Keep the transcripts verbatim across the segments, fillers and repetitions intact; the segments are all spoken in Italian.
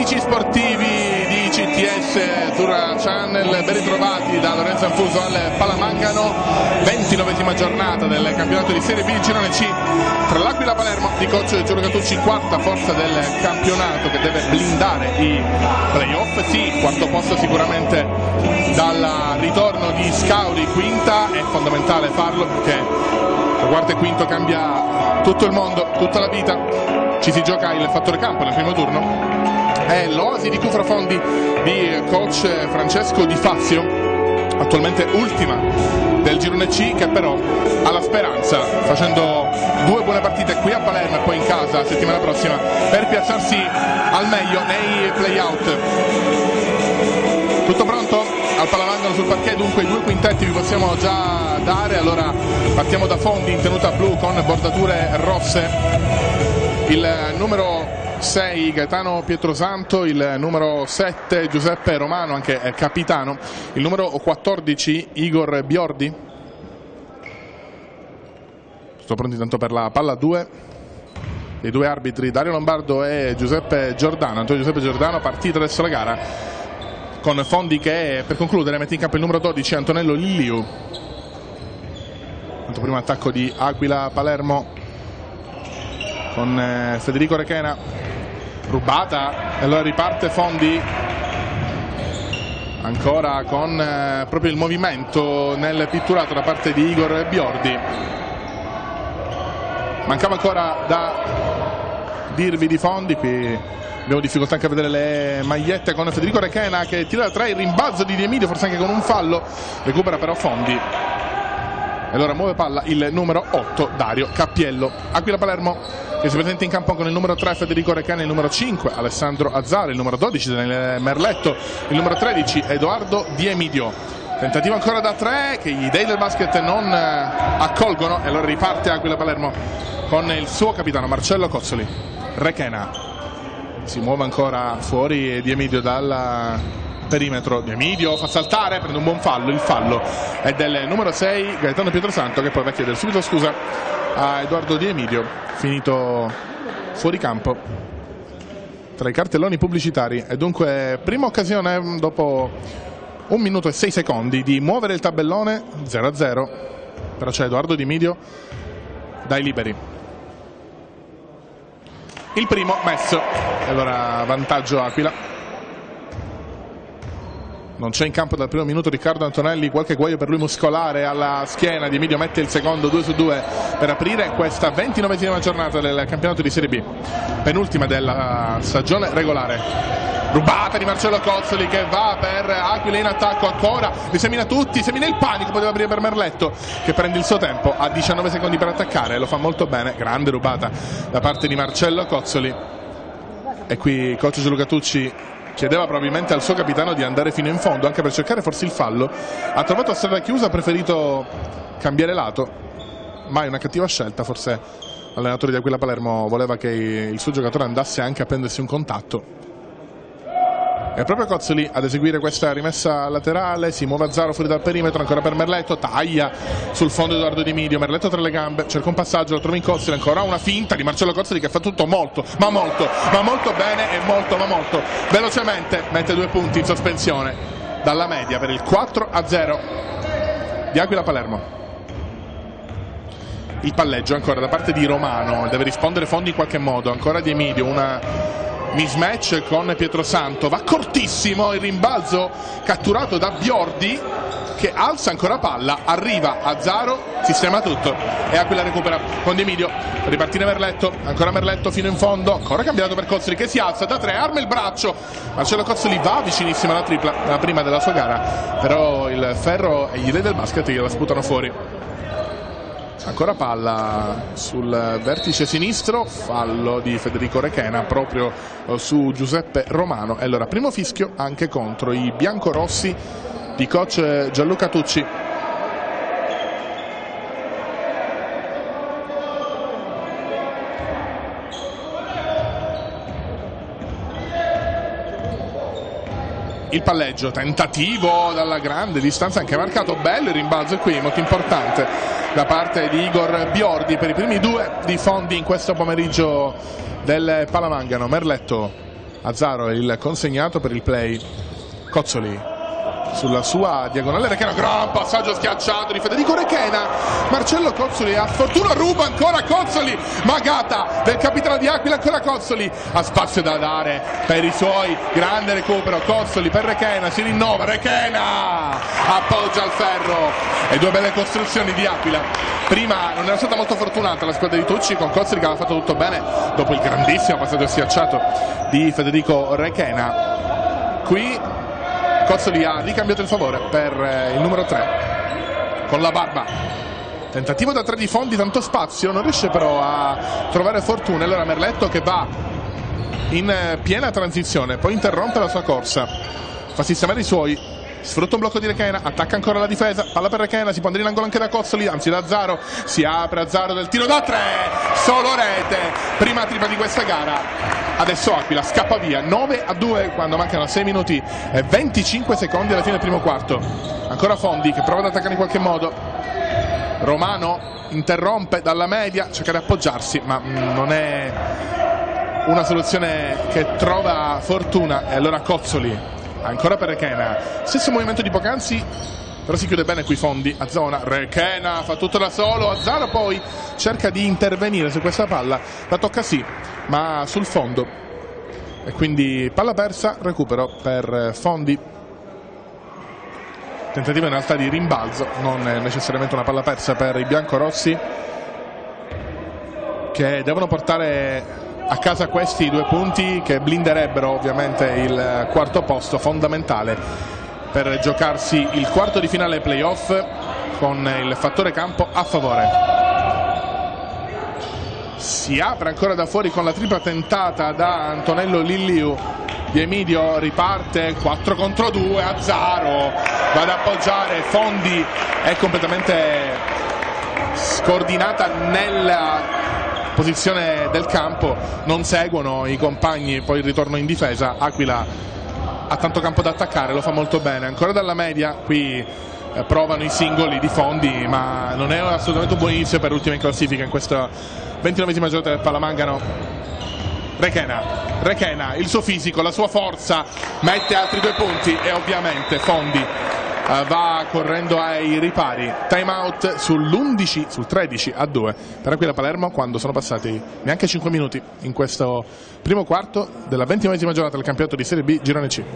Amici sportivi di C T S Tour Channel, ben ritrovati da Lorenzo Anfuso al Palamangano, ventinovesima giornata del campionato di Serie B di Girone C tra l'Aquila Palermo di coach Giulio Catucci, quarta forza del campionato che deve blindare i playoff, sì, quarto posto sicuramente dal ritorno di Scauri, quinta, è fondamentale farlo perché da quarto e quinto cambia tutto il mondo, tutta la vita. Ci si gioca il fattore campo nel primo turno. È l'oasi di Cufro Fondi di coach Francesco Di Fazio, attualmente ultima del Girone C, che però ha la speranza, facendo due buone partite qui a Palermo e poi in casa la settimana prossima, per piazzarsi al meglio nei play-out. Tutto pronto? Al Palamangano sul parquet, dunque i due quintetti vi possiamo già dare. Allora partiamo da Fondi in tenuta blu con bordature rosse. Il numero sei Gaetano Pietrosanto, il numero sette Giuseppe Romano, anche capitano, il numero quattordici Igor Biordi. Sto pronto intanto per la palla due. I due arbitri Dario Lombardo e Giuseppe Giordano. Antonio Giuseppe Giordano, partita adesso la gara con Fondi che per concludere mette in campo il numero dodici Antonello Lilliu. Tanto primo attacco di Aquila Palermo con eh, Federico Rechena, rubata, e allora riparte Fondi ancora con eh, proprio il movimento nel pitturato da parte di Igor Biordi. Mancava ancora da dirvi di Fondi, qui abbiamo difficoltà anche a vedere le magliette, con Federico Rechena che tira da tre, il rimbalzo di Di Emidio, forse anche con un fallo, recupera però Fondi. E allora muove palla il numero otto Dario Cappiello. Aquila Palermo che si presenta in campo con il numero tre Federico Rechena, il numero cinque Alessandro Azzaro, il numero dodici Daniele Merletto, il numero tredici Edoardo Di Emidio. Tentativo ancora da tre che gli dei del basket non accolgono, e allora riparte Aquila Palermo con il suo capitano Marcello Cozzoli. Rechena si muove ancora fuori Di Emidio dal perimetro. Di Emidio fa saltare, prende un buon fallo, il fallo è del numero sei Gaetano Pietrosanto, che poi va a chiedere subito scusa a Edoardo Di Emidio, finito fuori campo tra i cartelloni pubblicitari. E dunque prima occasione dopo un minuto e sei secondi di muovere il tabellone, zero a zero, però c'è Edoardo Di Emidio dai liberi, il primo messo, e allora vantaggio Aquila. Non c'è in campo dal primo minuto Riccardo Antonelli, qualche guaio per lui muscolare alla schiena. Di Emidio mette il secondo, due su due per aprire questa ventinovesima giornata del campionato di Serie B, penultima della stagione regolare. Rubata di Marcello Cozzoli che va per Aquila in attacco ancora, li semina tutti, semina il panico, poteva aprire per Merletto che prende il suo tempo, ha diciannove secondi per attaccare, lo fa molto bene, grande rubata da parte di Marcello Cozzoli. E qui coach Giulio Catucci chiedeva probabilmente al suo capitano di andare fino in fondo, anche per cercare forse il fallo. Ha trovato strada chiusa, ha preferito cambiare lato, mai una cattiva scelta. Forse l'allenatore di Aquila Palermo voleva che il suo giocatore andasse anche a prendersi un contatto. È proprio Cozzoli ad eseguire questa rimessa laterale, si muove Azzaro fuori dal perimetro, ancora per Merletto, taglia sul fondo Edoardo Di Emidio, Merletto tra le gambe, cerca un passaggio, lo trova in Cozzoli, ancora una finta di Marcello Cozzoli che fa tutto molto, ma molto, ma molto bene e molto, ma molto velocemente, mette due punti in sospensione dalla media per il quattro a zero di Aquila Palermo. Il palleggio ancora da parte di Romano, deve rispondere Fondi in qualche modo, ancora Di Emidio, una mismatch con Pietrosanto, va cortissimo il rimbalzo catturato da Biordi che alza ancora palla, arriva Azzaro, sistema tutto e Aquila recupera con Di Emidio, ripartire Merletto, ancora Merletto fino in fondo, ancora cambiato per Cozzoli che si alza da tre, arma il braccio, Marcello Cozzoli va vicinissimo alla tripla, la prima della sua gara, però il ferro e gli dei del basket gliela sputano fuori. Ancora palla sul vertice sinistro, fallo di Federico Rechena proprio su Giuseppe Romano. E allora primo fischio anche contro i biancorossi di coach Gianluca Tucci. Il palleggio, tentativo dalla grande distanza, anche marcato, bello il rimbalzo qui, molto importante da parte di Igor Biordi per i primi due di Fondi in questo pomeriggio del Palamangano. Merletto Azzaro il consegnato per il play. Cozzoli sulla sua diagonale, Requena, gran passaggio schiacciato di Federico Requena. Marcello Cozzoli a fortuna ruba ancora Cozzoli, magata del capitano di Aquila, ancora Cozzoli, ha spazio da dare per i suoi, grande recupero, Cozzoli per Requena, si rinnova, Requena appoggia al ferro e due belle costruzioni di Aquila. Prima non era stata molto fortunata la squadra di Tucci con Cozzoli che aveva fatto tutto bene dopo il grandissimo passaggio schiacciato di Federico Requena. Qui Cozzoli ha ricambiato il favore per il numero tre con la barba. Tentativo da tre di Fondi, tanto spazio, non riesce però a trovare fortuna. Allora Merletto che va in piena transizione, poi interrompe la sua corsa, fa sistemare i suoi, sfrutta un blocco di Requena, attacca ancora la difesa, palla per Requena, si può andare in angolo anche da Cozzoli, anzi da Azzaro, si apre Azzaro del tiro da tre, solo rete, prima tripla di questa gara. Adesso Aquila scappa via, nove a due quando mancano sei minuti e venticinque secondi alla fine del primo quarto. Ancora Fondi che prova ad attaccare in qualche modo, Romano interrompe dalla media, cerca di appoggiarsi ma non è una soluzione che trova fortuna. E allora Cozzoli ancora per Requena, stesso movimento di poc'anzi, però si chiude bene qui Fondi a zona, Requena fa tutto da solo, Azzaro poi cerca di intervenire su questa palla, la tocca sì ma sul fondo e quindi palla persa, recupero per Fondi, tentativo in realtà di rimbalzo, non necessariamente una palla persa per i biancorossi che devono portare a casa questi due punti che blinderebbero ovviamente il quarto posto, fondamentale per giocarsi il quarto di finale playoff con il fattore campo a favore. Si apre ancora da fuori con la tripla tentata da Antonello Lilliu di Emidio, riparte quattro contro due, Azzaro va ad appoggiare, Fondi è completamente scordinata nella posizione del campo, non seguono i compagni, poi il ritorno in difesa, Aquila ha tanto campo da attaccare, lo fa molto bene, ancora dalla media, qui eh, provano i singoli di Fondi ma non è assolutamente un buon inizio per l'ultima in classifica in questa ventinovesima giornata del Palamangano. Requena, Requena, il suo fisico, la sua forza, mette altri due punti e ovviamente Fondi uh, va correndo ai ripari. Time out sull'undici, sul tredici a due per Aquila Palermo quando sono passati neanche cinque minuti in questo primo quarto della ventinovesima giornata del campionato di Serie B Girone C.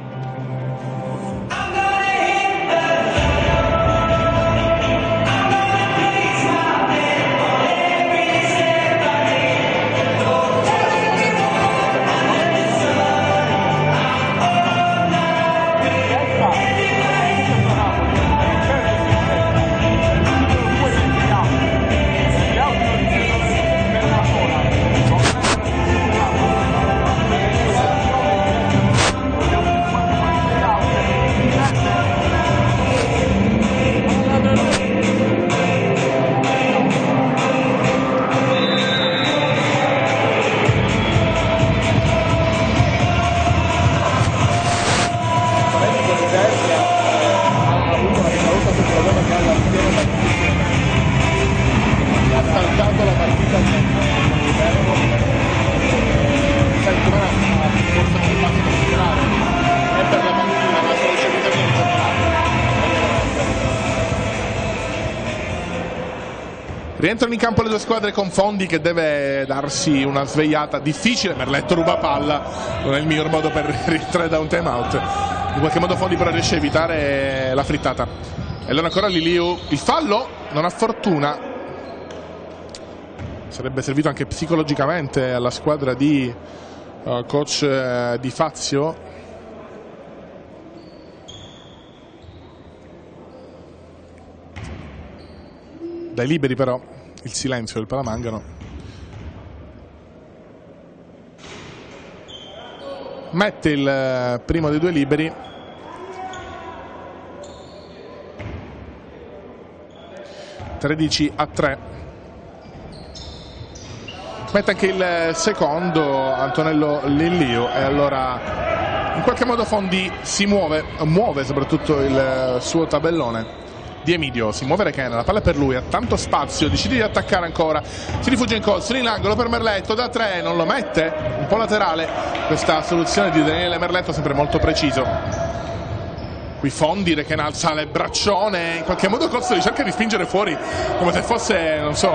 Rientrano in campo le due squadre con Fondi che deve darsi una svegliata difficile. Merletto ruba palla, non è il miglior modo per rientrare da un time out. In qualche modo Fondi però riesce a evitare la frittata. E allora ancora Liliu, il fallo, non ha fortuna. Sarebbe servito anche psicologicamente alla squadra di uh, coach uh, Di Fazio. Dai liberi però il silenzio del Palamangano. Mette il primo dei due liberi. tredici a tre. Mette anche il secondo Antonello Lilliu e allora in qualche modo Fondi si muove, muove soprattutto il suo tabellone. Di Emidio, si muove Requena, la palla è per lui, ha tanto spazio, decide di attaccare ancora, si rifugia in Cozzoli, in angolo per Merletto, da tre, non lo mette, un po' laterale questa soluzione di Daniele Merletto, sempre molto preciso. Qui Fondi, Requena alza il braccione, in qualche modo Cozzoli cerca di spingere fuori come se fosse, non so,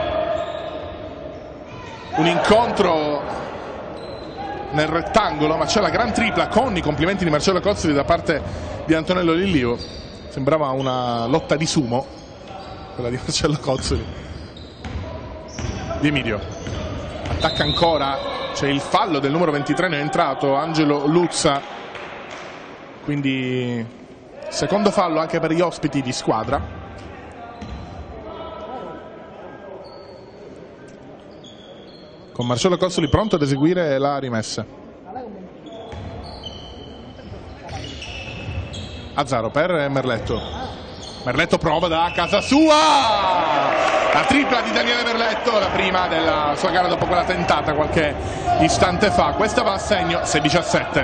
un incontro nel rettangolo, ma c'è la gran tripla con i complimenti di Marcello Cozzoli da parte di Antonello Lillio. Sembrava una lotta di sumo, quella di Marcello Cozzoli. Di Emidio attacca ancora, c'è il fallo del numero ventitré, ne è entrato Angelo Luzza, quindi secondo fallo anche per gli ospiti di squadra. Con Marcello Cozzoli pronto ad eseguire la rimessa. Azzaro per Merletto, Merletto prova da casa sua, la tripla di Daniele Merletto, la prima della sua gara dopo quella tentata qualche istante fa. Questa va a segno sedici a sette.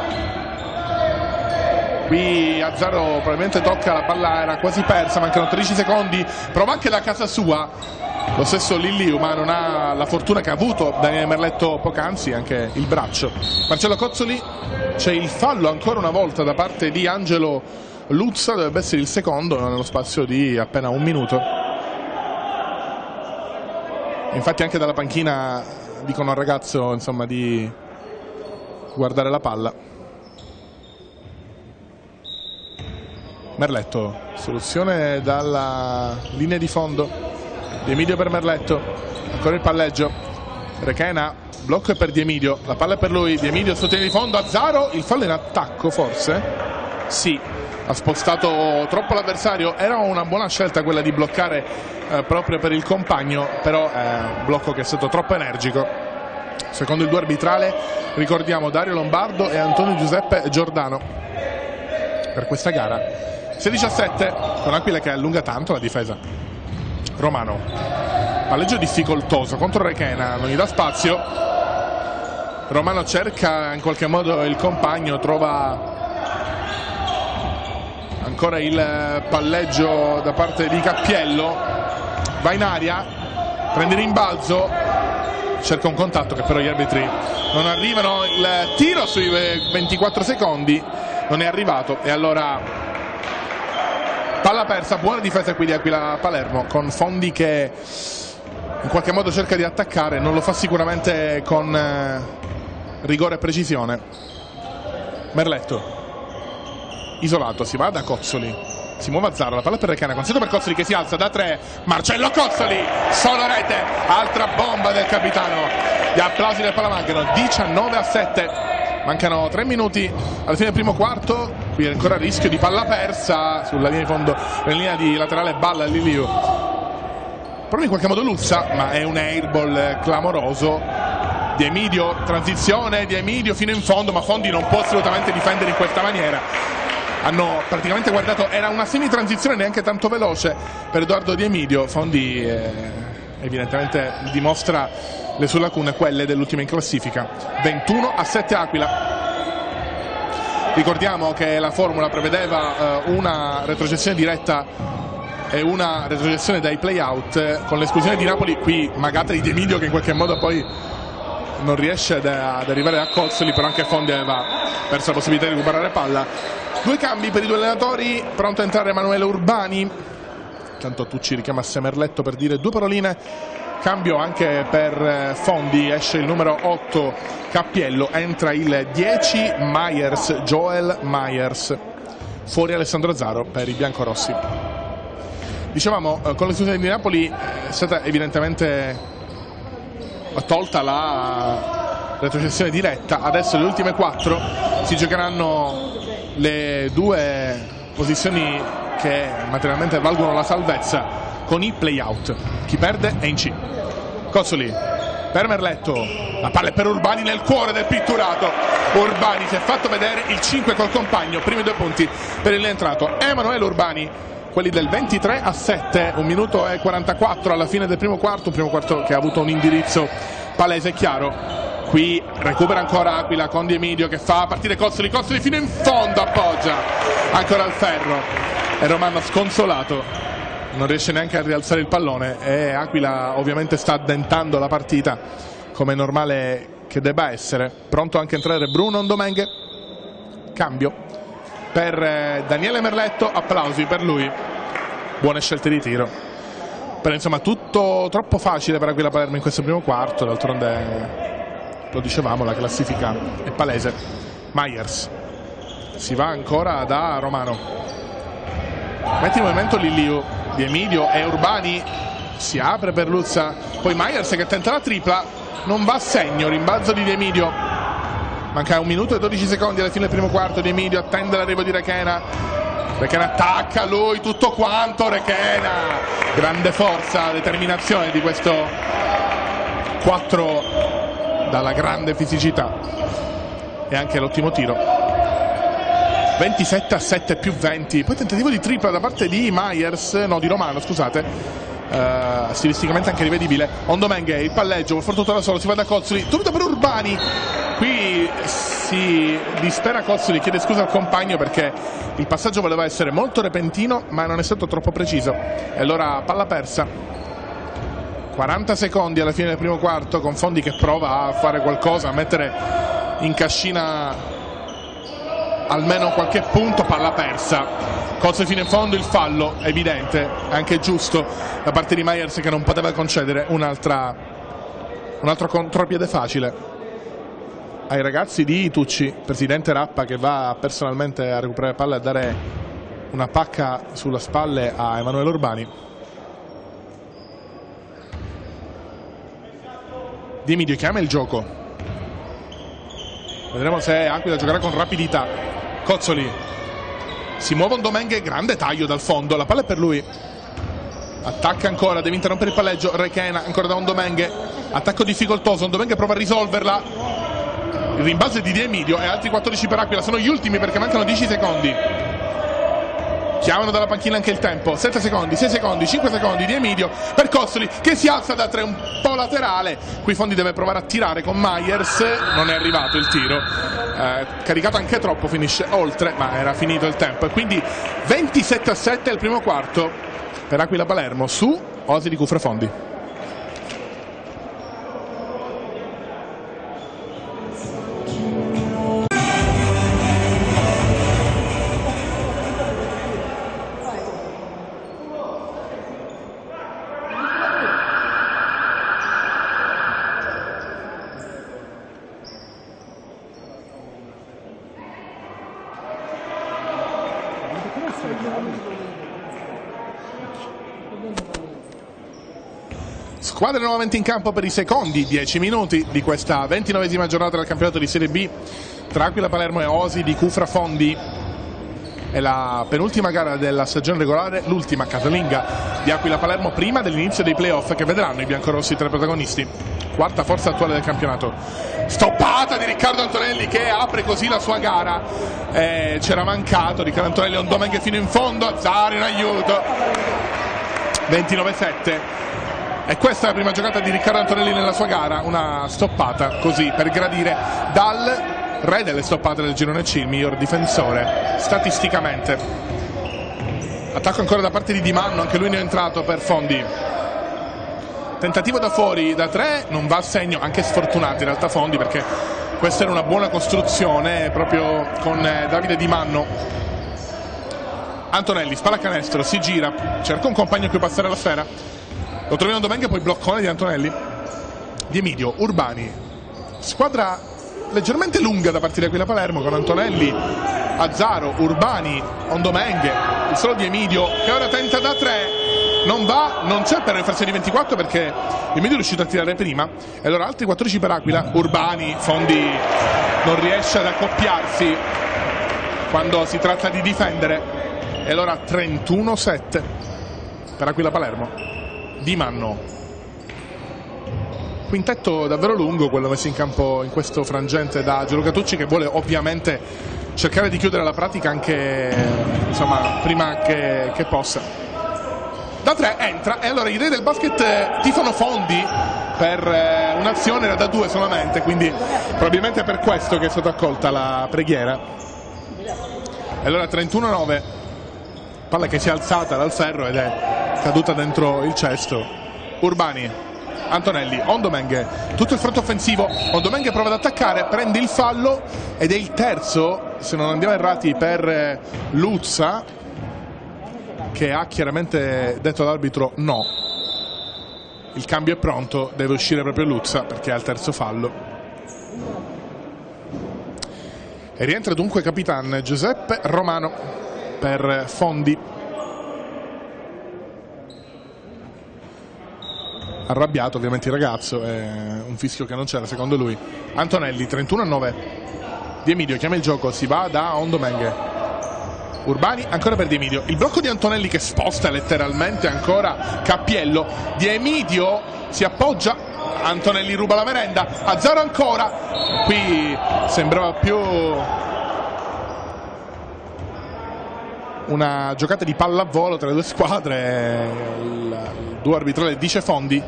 Qui Azzaro probabilmente tocca, la palla era quasi persa, mancano tredici secondi, prova anche da casa sua lo stesso Lilliu, ma non ha la fortuna che ha avuto Daniele Merletto poc'anzi, anche il braccio. Marcello Cozzoli, c'è il fallo ancora una volta da parte di Angelo Luzza, dovrebbe essere il secondo nello spazio di appena un minuto. Infatti anche dalla panchina dicono al ragazzo, insomma, di guardare la palla. Merletto, soluzione dalla linea di fondo. Di Emidio per Merletto, ancora il palleggio, Requena, blocco per Di Emidio, la palla è per lui, Di Emidio sottiene di fondo, Azzaro, il fallo in attacco forse? Sì, ha spostato troppo l'avversario, era una buona scelta quella di bloccare eh, proprio per il compagno, però eh, blocco che è stato troppo energico. Secondo il duo arbitrale ricordiamo Dario Lombardo e Antonio Giuseppe Giordano per questa gara. sedici a sette, con Aquila che allunga tanto la difesa. Romano, palleggio difficoltoso contro Requena, non gli dà spazio. Romano cerca in qualche modo il compagno, trova ancora il palleggio da parte di Cappiello, va in aria, prende rimbalzo, cerca un contatto che però gli arbitri non arrivano. Il tiro sui ventiquattro secondi non è arrivato e allora palla persa, buona difesa qui di Aquila Palermo, con Fondi che in qualche modo cerca di attaccare, non lo fa sicuramente con eh, rigore e precisione. Merletto, isolato, si va da Cozzoli, si muove Azzaro, la palla per Requena, consiglio per Cozzoli che si alza da tre, Marcello Cozzoli, solo rete, altra bomba del capitano. Gli applausi del Palamancano, diciannove a sette. Mancano tre minuti alla fine del primo quarto, qui è ancora il rischio di palla persa sulla linea di fondo, in linea di laterale balla Liliu. Prova in qualche modo Luzza, ma è un airball clamoroso. Di Emidio, transizione, Di Emidio fino in fondo, ma Fondi non può assolutamente difendere in questa maniera. Hanno praticamente guardato, era una semi-transizione neanche tanto veloce per Edoardo Di Emidio. Fondi eh, evidentemente dimostra le sue lacune, quelle dell'ultima in classifica. ventuno a sette Aquila. Ricordiamo che la formula prevedeva eh, una retrocessione diretta e una retrocessione dai play-out, con l'esclusione di Napoli, qui magata di Di Emidio che in qualche modo poi non riesce ad, ad arrivare a Cozzoli, però anche Fondi aveva perso la possibilità di recuperare palla. Due cambi per i due allenatori, pronto a entrare Emanuele Urbani, tanto Tucci richiama Merletto per dire due paroline. Cambio anche per Fondi, esce il numero otto Cappiello, entra il dieci Myers, Joel Myers, fuori Alessandro Azzaro per i biancorossi. Dicevamo, con l'esclusione di Napoli è stata evidentemente tolta la retrocessione diretta, adesso le ultime quattro si giocheranno le due posizioni che materialmente valgono la salvezza con i play-out. Chi perde è in C. Cozzoli per Merletto, la palla è per Urbani nel cuore del pitturato. Urbani si è fatto vedere, il cinque col compagno, primi due punti per il rientrato Emanuele Urbani, quelli del ventitré a sette, un minuto e quarantaquattro alla fine del primo quarto, un primo quarto che ha avuto un indirizzo palese e chiaro. Qui recupera ancora Aquila con Di Emidio che fa partire Cozzoli, Cozzoli fino in fondo, appoggia ancora al ferro e Romano sconsolato non riesce neanche a rialzare il pallone e Aquila ovviamente sta addentando la partita come è normale che debba essere. Pronto anche a entrare Bruno Ndomenghe, cambio per Daniele Merletto, applausi per lui, buone scelte di tiro, però insomma tutto troppo facile per Aquila Palermo in questo primo quarto, d'altronde lo dicevamo, la classifica è palese. Myers si va ancora da Romano, mette in movimento Lilliu, Di Emidio e Urbani, si apre per Luzza, poi Myers che tenta la tripla, non va a segno, rimbalzo di Di Emidio, manca un minuto e dodici secondi alla fine del primo quarto. Di Emidio attende l'arrivo di Requena, Requena attacca lui tutto quanto, Requena, grande forza, determinazione di questo quattro dalla grande fisicità e anche l'ottimo tiro. Ventisette a sette più venti, poi tentativo di tripla da parte di Myers, no di Romano scusate, uh, stilisticamente anche rivedibile. Ndomenghe, il palleggio, per fortuna da solo, si va da Cozzoli, dubito per Urbani, qui si dispera Cozzoli, chiede scusa al compagno perché il passaggio voleva essere molto repentino ma non è stato troppo preciso e allora palla persa. quaranta secondi alla fine del primo quarto, con Fondi che prova a fare qualcosa, a mettere in cascina almeno qualche punto, palla persa. Cozzoli fino in fondo, il fallo evidente, anche giusto da parte di Myers che non poteva concedere un'altra un altro contropiede facile ai ragazzi di Tucci. Presidente Rappa che va personalmente a recuperare palla e a dare una pacca sulla spalle a Emanuele Urbani. Di Emidio chiama il gioco, vedremo se Aquila giocherà con rapidità. Cozzoli si muove Ndomenghe, grande taglio dal fondo, la palla è per lui, attacca ancora, deve interrompere il palleggio. Requena ancora da Ndomenghe, attacco difficoltoso, Ndomenghe prova a risolverla, il rimbalzo è di Di Emidio e altri quattordici per Aquila, sono gli ultimi perché mancano dieci secondi. Chiamano dalla panchina anche il tempo, sette secondi, sei secondi, cinque secondi. Di Emidio per Cozzoli che si alza da tre un po' laterale, qui Fondi deve provare a tirare con Myers, non è arrivato il tiro, eh, caricato anche troppo, finisce oltre ma era finito il tempo e quindi ventisette a sette il primo quarto per Aquila Palermo su Oasi di Cufra Fondi. Squadre nuovamente in campo per i secondi dieci minuti di questa ventinovesima giornata del campionato di Serie B tra Aquila Palermo e Oasi di Cufra Fondi. È la penultima gara della stagione regolare, l'ultima casalinga di Aquila Palermo prima dell'inizio dei playoff che vedranno i biancorossi tra i protagonisti. Quarta forza attuale del campionato. Stoppata di Riccardo Antonelli che apre così la sua gara. Eh, c'era mancato Riccardo Antonelli, Ndomenghe fino in fondo, Azzaro in aiuto. ventinove a sette. E questa è la prima giocata di Riccardo Antonelli nella sua gara, una stoppata così per gradire dal re delle stoppate del girone C, il miglior difensore statisticamente. Attacco ancora da parte di Di Manno, anche lui ne è entrato per Fondi. Tentativo da fuori da tre, non va a segno, anche sfortunati in realtà Fondi perché questa era una buona costruzione proprio con Davide Di Manno. Antonelli, spalla canestro, si gira, cerca un compagno a cui passare la sfera. Lo troviamo Ndomenghe, poi bloccone di Antonelli. Di Emidio, Urbani, squadra leggermente lunga da parte di Aquila Palermo con Antonelli, Azzaro, Urbani, Ndomenghe, il solo Di Emidio che ora tenta da tre, non va, non c'è per le frazioni ventiquattro perché Di Emidio è riuscito a tirare prima e allora altri quattordici per Aquila. Urbani, Fondi non riesce ad accoppiarsi quando si tratta di difendere e allora trentuno a sette per Aquila Palermo. Di Manno, quintetto davvero lungo quello messo in campo in questo frangente da Gianluca Tucci che vuole ovviamente cercare di chiudere la pratica anche insomma prima che, che possa. Da tre entra e allora i re del basket tifano Fondi per un'azione, era da due solamente, quindi probabilmente per questo che è stata accolta la preghiera. E allora trentuno a nove, palla che si è alzata dal ferro ed è caduta dentro il cesto. Urbani, Antonelli, Ondomenghe, tutto il fronte offensivo. Ondomenghe prova ad attaccare, prende il fallo ed è il terzo, se non andiamo errati, per Luzza, che ha chiaramente detto all'arbitro no. Il cambio è pronto, deve uscire proprio Luzza perché ha il terzo fallo. E rientra dunque Capitan Giuseppe Romano per Fondi. Arrabbiato ovviamente il ragazzo, è un fischio che non c'era secondo lui. Antonelli, trentuno a nove. Di Emidio chiama il gioco, si va da Ondomenghe. Urbani ancora per Di Emidio. Il blocco di Antonelli che sposta letteralmente ancora Cappiello. Di Emidio si appoggia, Antonelli ruba la merenda. Azzaro ancora. Qui sembrava più una giocata di pallavolo tra le due squadre. Il duo arbitrale dice Fondi,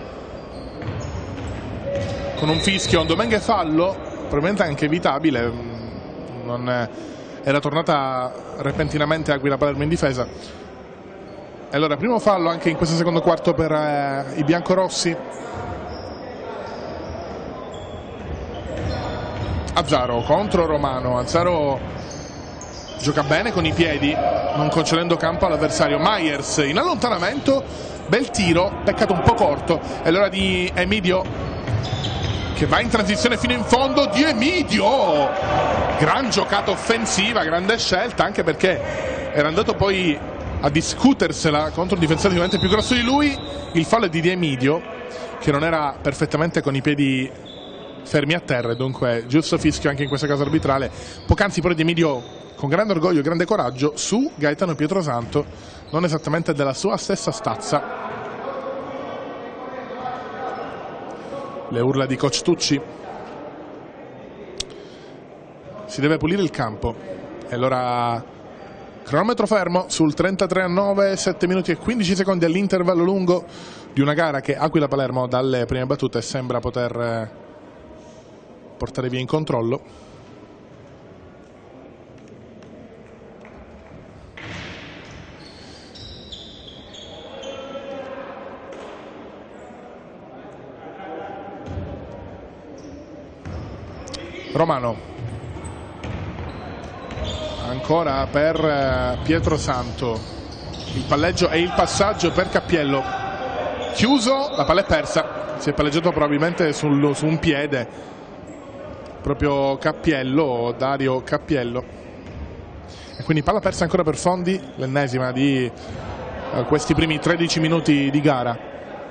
con un fischio. Ondomenghe fallo, probabilmente anche evitabile, non era tornata repentinamente Aquila Palermo in difesa. E allora primo fallo anche in questo secondo quarto per eh, i biancorossi. Azzaro contro Romano. Azzaro gioca bene con i piedi, non concedendo campo all'avversario. Myers in allontanamento, bel tiro, peccato un po' corto. E allora di Emidio, che va in transizione fino in fondo. Di Emidio, gran giocata offensiva, grande scelta, anche perché era andato poi a discutersela contro un difensore sicuramente più grosso di lui. Il fallo è di Di Emidio, che non era perfettamente con i piedi fermi a terra, dunque giusto fischio anche in questo caso arbitrale. Poc'anzi però Di Emidio con grande orgoglio e grande coraggio su Gaetano Pietrosanto, non esattamente della sua stessa stazza. Le urla di coach Tucci. Si deve pulire il campo. E allora cronometro fermo sul trentatré a nove, sette minuti e quindici secondi all'intervallo lungo di una gara che Aquila Palermo dalle prime battute sembra poter portare via in controllo. Romano ancora per Pietrosanto, il palleggio e il passaggio per Cappiello, chiuso, la palla è persa, si è palleggiato probabilmente sul, su un piede proprio Cappiello, Dario Cappiello, e quindi palla persa ancora per Fondi, l'ennesima di eh, questi primi tredici minuti di gara.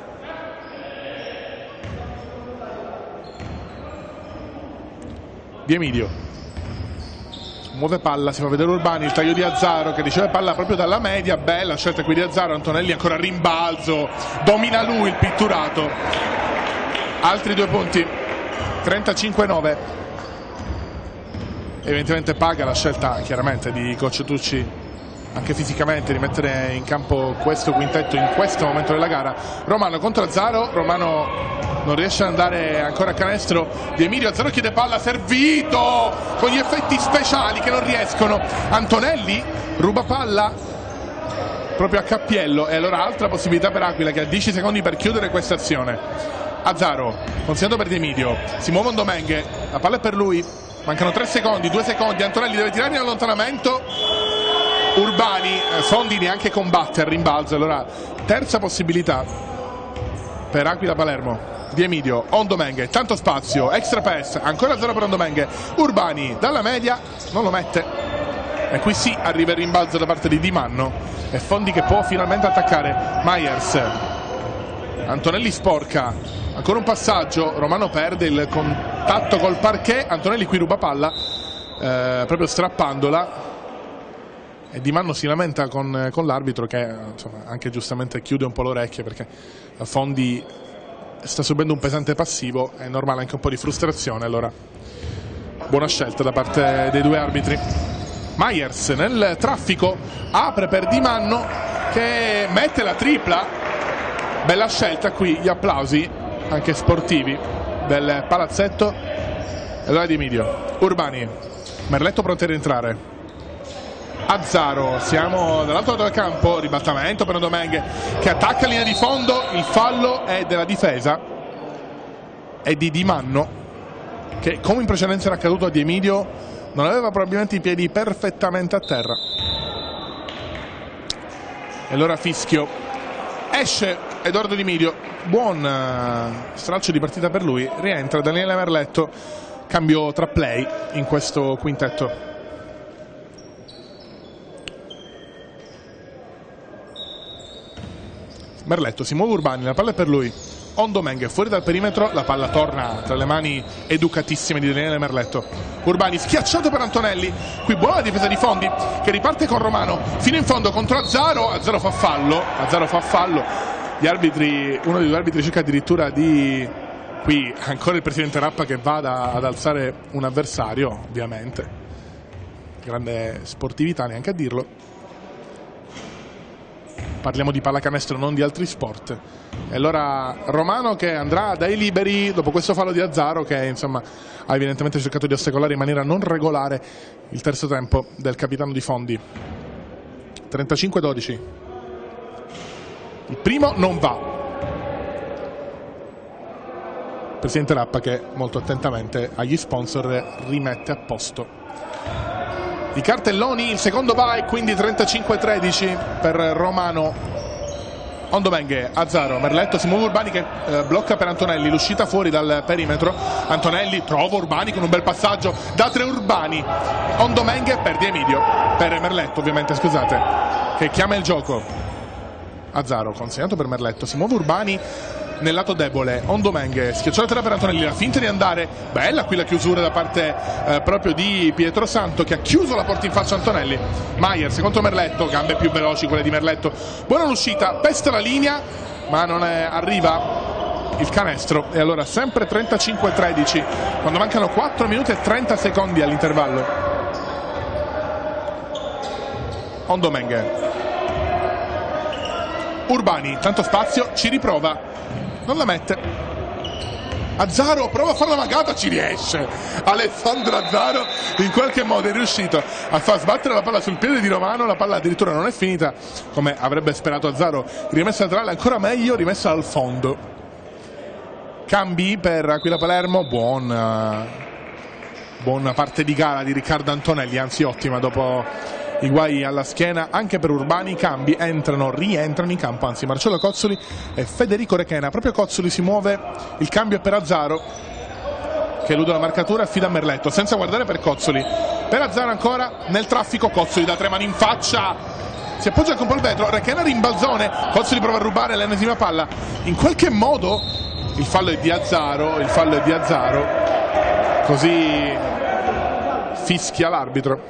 Di Emidio muove palla, si fa vedere Urbani, il taglio di Azzaro che riceve palla proprio dalla media, bella scelta qui di Azzaro. Antonelli ancora a rimbalzo, domina lui il pitturato. Altri due punti, trentacinque a nove. Evidentemente paga la scelta chiaramente di coach Tucci, anche fisicamente, di mettere in campo questo quintetto in questo momento della gara. Romano contro Azzaro, Romano non riesce ad andare ancora a canestro. Di Emidio, Azzaro chiede palla, servito con gli effetti speciali che non riescono. Antonelli ruba palla proprio a Cappiello, e allora altra possibilità per Aquila, che ha dieci secondi per chiudere questa azione. Azzaro consegnando per Di Emidio, si muove Ondomenghe, la palla è per lui, mancano tre secondi, due secondi, Antonelli deve tirare in allontanamento. Urbani, Fondi neanche combatte al rimbalzo. Allora terza possibilità per Aquila Palermo. Di Emidio, Ondomenghe, tanto spazio, extra pass, ancora zero per Ondomenghe. Urbani dalla media non lo mette, e qui sì arriva il rimbalzo da parte di Di Manno e Fondi che può finalmente attaccare. Myers, Antonelli sporca, ancora un passaggio, Romano perde il contatto col parquet. Antonelli qui ruba palla eh, proprio strappandola, e Di Manno si lamenta con, con l'arbitro, che insomma anche giustamente chiude un po' le orecchie, perché Fondi sta subendo un pesante passivo, è normale anche un po' di frustrazione. Allora buona scelta da parte dei due arbitri. Myers nel traffico apre per Di Manno, che mette la tripla, bella scelta qui, gli applausi anche sportivi del palazzetto. E allora Di Emidio, Urbani, Merletto pronto a rientrare, Azzaro, siamo dall'altro lato del campo, ribaltamento per Ondomeng che attacca linea di fondo, il fallo è della difesa, è di Di Manno, che come in precedenza era accaduto a Di Emidio non aveva probabilmente i piedi perfettamente a terra. E allora fischio, esce Edoardo Di Emidio, buon uh, stralcio di partita per lui, rientra Daniele Merletto, cambio tra play in questo quintetto. Merletto, si muove Urbani, la palla è per lui, Ondomeng fuori dal perimetro, la palla torna tra le mani educatissime di Daniele Merletto. Urbani schiacciato per Antonelli, qui buona difesa di Fondi che riparte con Romano fino in fondo contro Azzaro, Azzaro fa fallo, Azzaro fa fallo, gli arbitri, uno dei due arbitri cerca addirittura di, qui ancora il presidente Rappa che vada ad alzare un avversario, ovviamente, grande sportività neanche a dirlo. Parliamo di pallacanestro, non di altri sport. E allora Romano che andrà dai liberi dopo questo fallo di Azzaro che insomma ha evidentemente cercato di ostacolare in maniera non regolare il terzo tempo del capitano di Fondi. trentacinque a dodici. Il primo non va. Presidente Rappa che molto attentamente agli sponsor rimette a posto i cartelloni, il secondo va e quindi trentacinque a tredici per Romano. Ondomeng, Azzaro, Merletto, si muove Urbani che eh, blocca per Antonelli, l'uscita fuori dal perimetro, Antonelli trova Urbani con un bel passaggio, da tre Urbani, Ondomeng per Di Emidio, per Merletto ovviamente, scusate, che chiama il gioco. Azzaro consegnato per Merletto, si muove Urbani nel lato debole, Ondomeng schiacciata per Antonelli, la finta di andare, bella qui la chiusura da parte eh, proprio di Pietrossanto che ha chiuso la porta in faccia a Antonelli. Myers contro Merletto, gambe più veloci quelle di Merletto, buona l'uscita, pesta la linea ma non è, arriva il canestro. E allora sempre trentacinque a tredici quando mancano quattro minuti e trenta secondi all'intervallo. Ondomeng, Urbani, tanto spazio, ci riprova, non la mette. Azzaro prova a fare la magata, ci riesce. Alessandro Azzaro in qualche modo è riuscito a far sbattere la palla sul piede di Romano, la palla addirittura non è finita come avrebbe sperato Azzaro, rimessa laterale ancora meglio, rimessa al fondo. Cambi per Aquila Palermo, buona, buona parte di gara di Riccardo Antonelli, anzi ottima dopo i guai alla schiena anche per Urbani. Cambi, entrano, rientrano in campo, anzi Marcello Cozzoli e Federico Rechena. Proprio Cozzoli si muove, il cambio è per Azzaro che elude la marcatura, affida a Merletto senza guardare per Cozzoli, per Azzaro ancora nel traffico, Cozzoli da tre mani in faccia, si appoggia anche un po' il vetro, Rechena rimbalzone, Cozzoli prova a rubare l'ennesima palla, in qualche modo il fallo è di Azzaro, il fallo è di Azzaro, così fischia l'arbitro.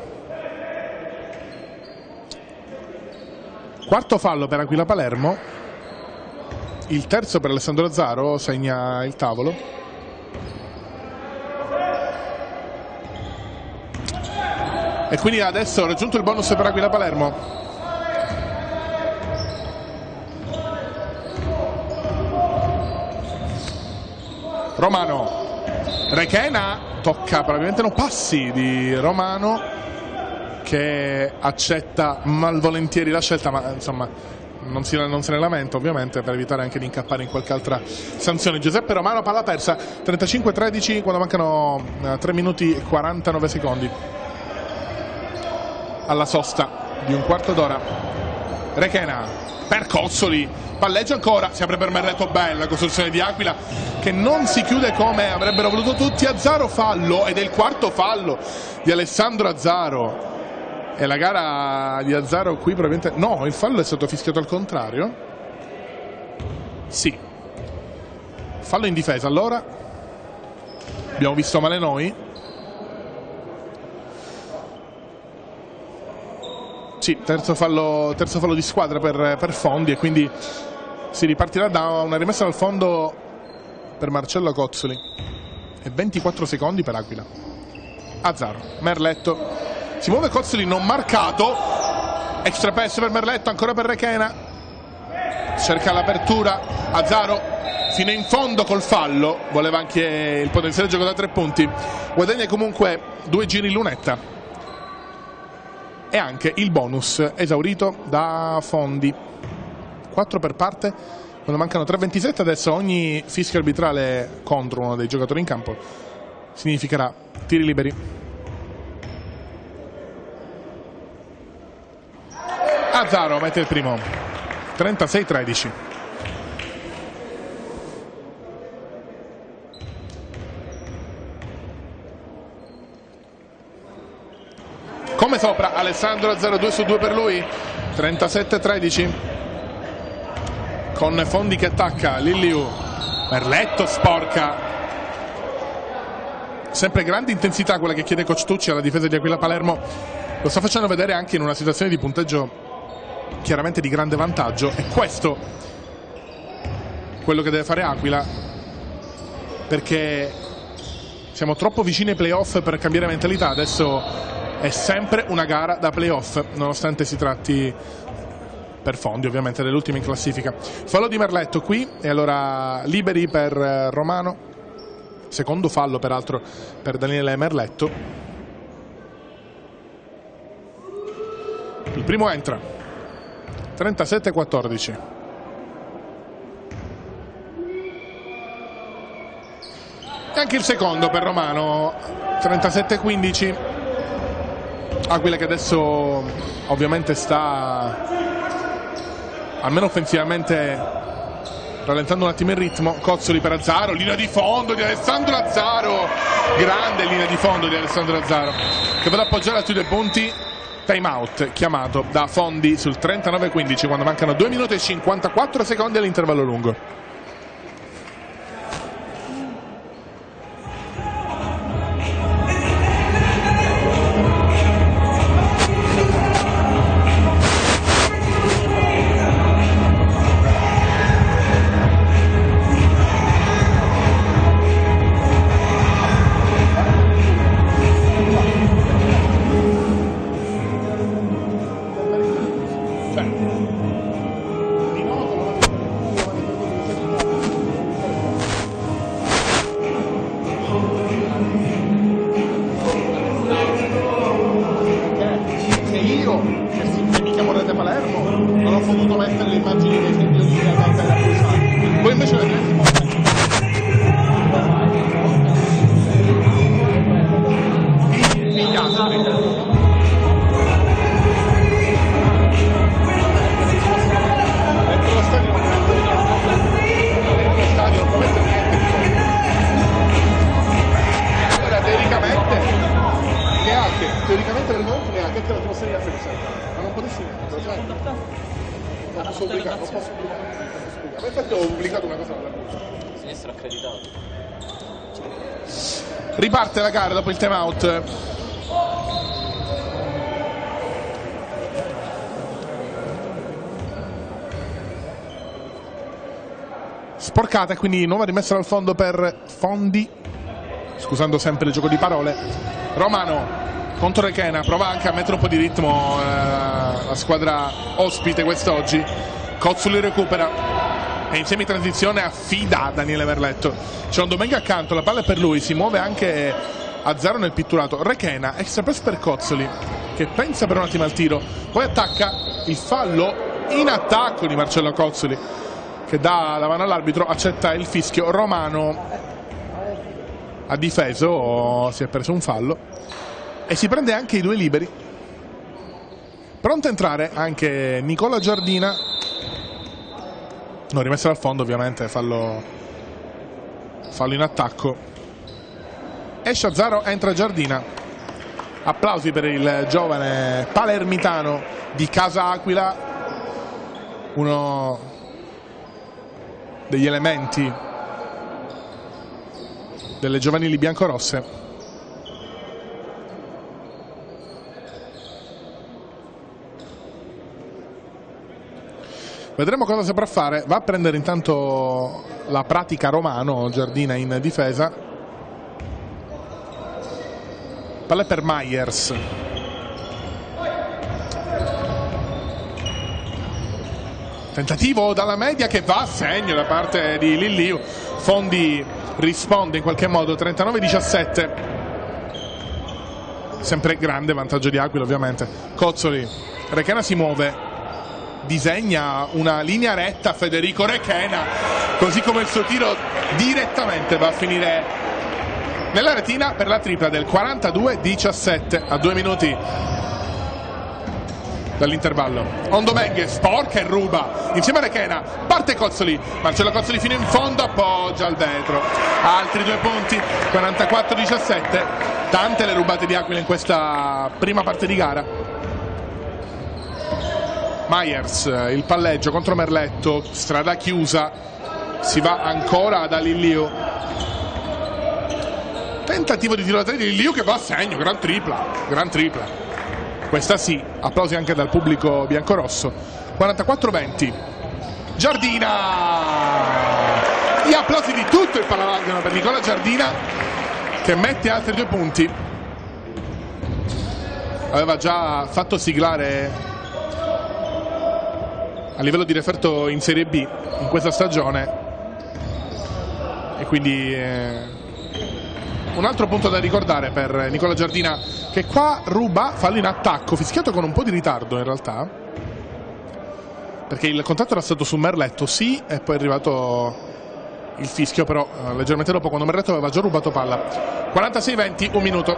Quarto fallo per Aquila Palermo, il terzo per Alessandro Azzaro, segna il tavolo. E quindi adesso raggiunto il bonus per Aquila Palermo. Romano, Rechena, tocca probabilmente non passi di Romano che accetta malvolentieri la scelta, ma insomma non, si, non se ne lamenta ovviamente per evitare anche di incappare in qualche altra sanzione. Giuseppe Romano, palla persa, trentacinque a tredici quando mancano eh, tre minuti e quarantanove secondi alla sosta di un quarto d'ora. Rechena per Cozzoli, palleggia ancora, si apre per Merletto, bella costruzione di Aquila che non si chiude come avrebbero voluto tutti. Azzaro, fallo, ed è il quarto fallo di Alessandro Azzaro. E la gara di Azzaro qui probabilmente... No, il fallo è stato fischiato al contrario. Sì. Fallo in difesa allora. Abbiamo visto male noi. Sì, terzo fallo, terzo fallo di squadra per, per Fondi e quindi si ripartirà da una rimessa al fondo per Marcello Cozzoli. E ventiquattro secondi per Aquila. Azzaro, Merletto. Si muove Cozzoli non marcato, extra pass per Merletto, ancora per Rechena, cerca l'apertura, Azzaro fino in fondo col fallo, voleva anche il potenziale gioco da tre punti, guadagna comunque due giri in lunetta e anche il bonus esaurito da Fondi, quattro per parte quando mancano tre ventisette. Adesso ogni fischio arbitrale contro uno dei giocatori in campo significherà tiri liberi. Azzaro mette il primo, trentasei tredici. Come sopra Alessandro Azzaro, due su due per lui, trentasette tredici. Con Fondi che attacca, Lilliu, Merletto sporca. Sempre grande intensità quella che chiede coach Tucci alla difesa di Aquila Palermo. Lo sta facendo vedere anche in una situazione di punteggio chiaramente di grande vantaggio, e questo quello che deve fare Aquila, perché siamo troppo vicini ai playoff per cambiare mentalità. Adesso è sempre una gara da playoff, nonostante si tratti per Fondi ovviamente dell'ultima in classifica. Fallo di Merletto qui, e allora liberi per Romano, secondo fallo peraltro per Daniele Merletto. Il primo entra, trentasette quattordici. E anche il secondo per Romano, trentasette quindici. Aquila che adesso ovviamente sta, almeno offensivamente, rallentando un attimo il ritmo. Cozzoli per Azzaro, linea di fondo di Alessandro Azzaro, grande linea di fondo di Alessandro Azzaro, che va ad appoggiare a tutti i punti. Time out chiamato da Fondi sul trentanove quindici quando mancano due minuti e cinquantaquattro secondi all'intervallo lungo. Riparte la gara dopo il time out. Sporcata, quindi nuova rimessa dal fondo per Fondi, scusando sempre il gioco di parole. Romano contro Requena, prova anche a mettere un po' di ritmo eh, la squadra ospite quest'oggi. Cozzoli recupera e in semi-transizione affida a Daniele Merletto. C'è un Domenga accanto, la palla è per lui, si muove anche Azzaro nel pitturato. Requena, extra press per Cozzoli, che pensa per un attimo al tiro, poi attacca. Il fallo in attacco di Marcello Cozzoli, che dà la mano all'arbitro, accetta il fischio. Romano ha difeso, si è preso un fallo e si prende anche i due liberi. Pronto a entrare anche Nicola Giardina. No, rimessa dal fondo ovviamente, fallo, fallo in attacco. Esce Azzaro, entra Giardina. Applausi per il giovane palermitano di Casa Aquila, uno degli elementi delle giovanili biancorosse. Vedremo cosa saprà fare. Va a prendere intanto la pratica Romano, Giardina in difesa. Palla per Myers. Tentativo dalla media che va a segno da parte di Lilliu. Fondi risponde in qualche modo, trentanove diciassette. Sempre grande vantaggio di Aquila ovviamente. Cozzoli, Requena si muove, disegna una linea retta Federico Requena, così come il suo tiro direttamente va a finire nella retina per la tripla del quarantadue diciassette a due minuti dall'intervallo. Ondomenghe sporca e ruba insieme a Requena, parte Cozzoli, Marcello Cozzoli fino in fondo, appoggia al vetro, altri due punti, quarantaquattro diciassette. Tante le rubate di Aquila in questa prima parte di gara. Myers, il palleggio contro Merletto, strada chiusa, si va ancora da Lilliu, tentativo di tiro da tre di Lilliu che va a segno, gran tripla, gran tripla. Questa sì, applausi anche dal pubblico biancorosso. quarantaquattro venti. Giardina! Gli applausi di tutto il Pallavalgano per Nicola Giardina, che mette altri due punti. Aveva già fatto siglare a livello di referto in Serie B in questa stagione. E quindi eh, un altro punto da ricordare per Nicola Giardina, che qua ruba fallo in attacco, fischiato con un po' di ritardo in realtà, perché il contatto era stato su Merletto, sì, e poi è arrivato il fischio però eh, leggermente dopo, quando Merletto aveva già rubato palla. quarantasei venti, un minuto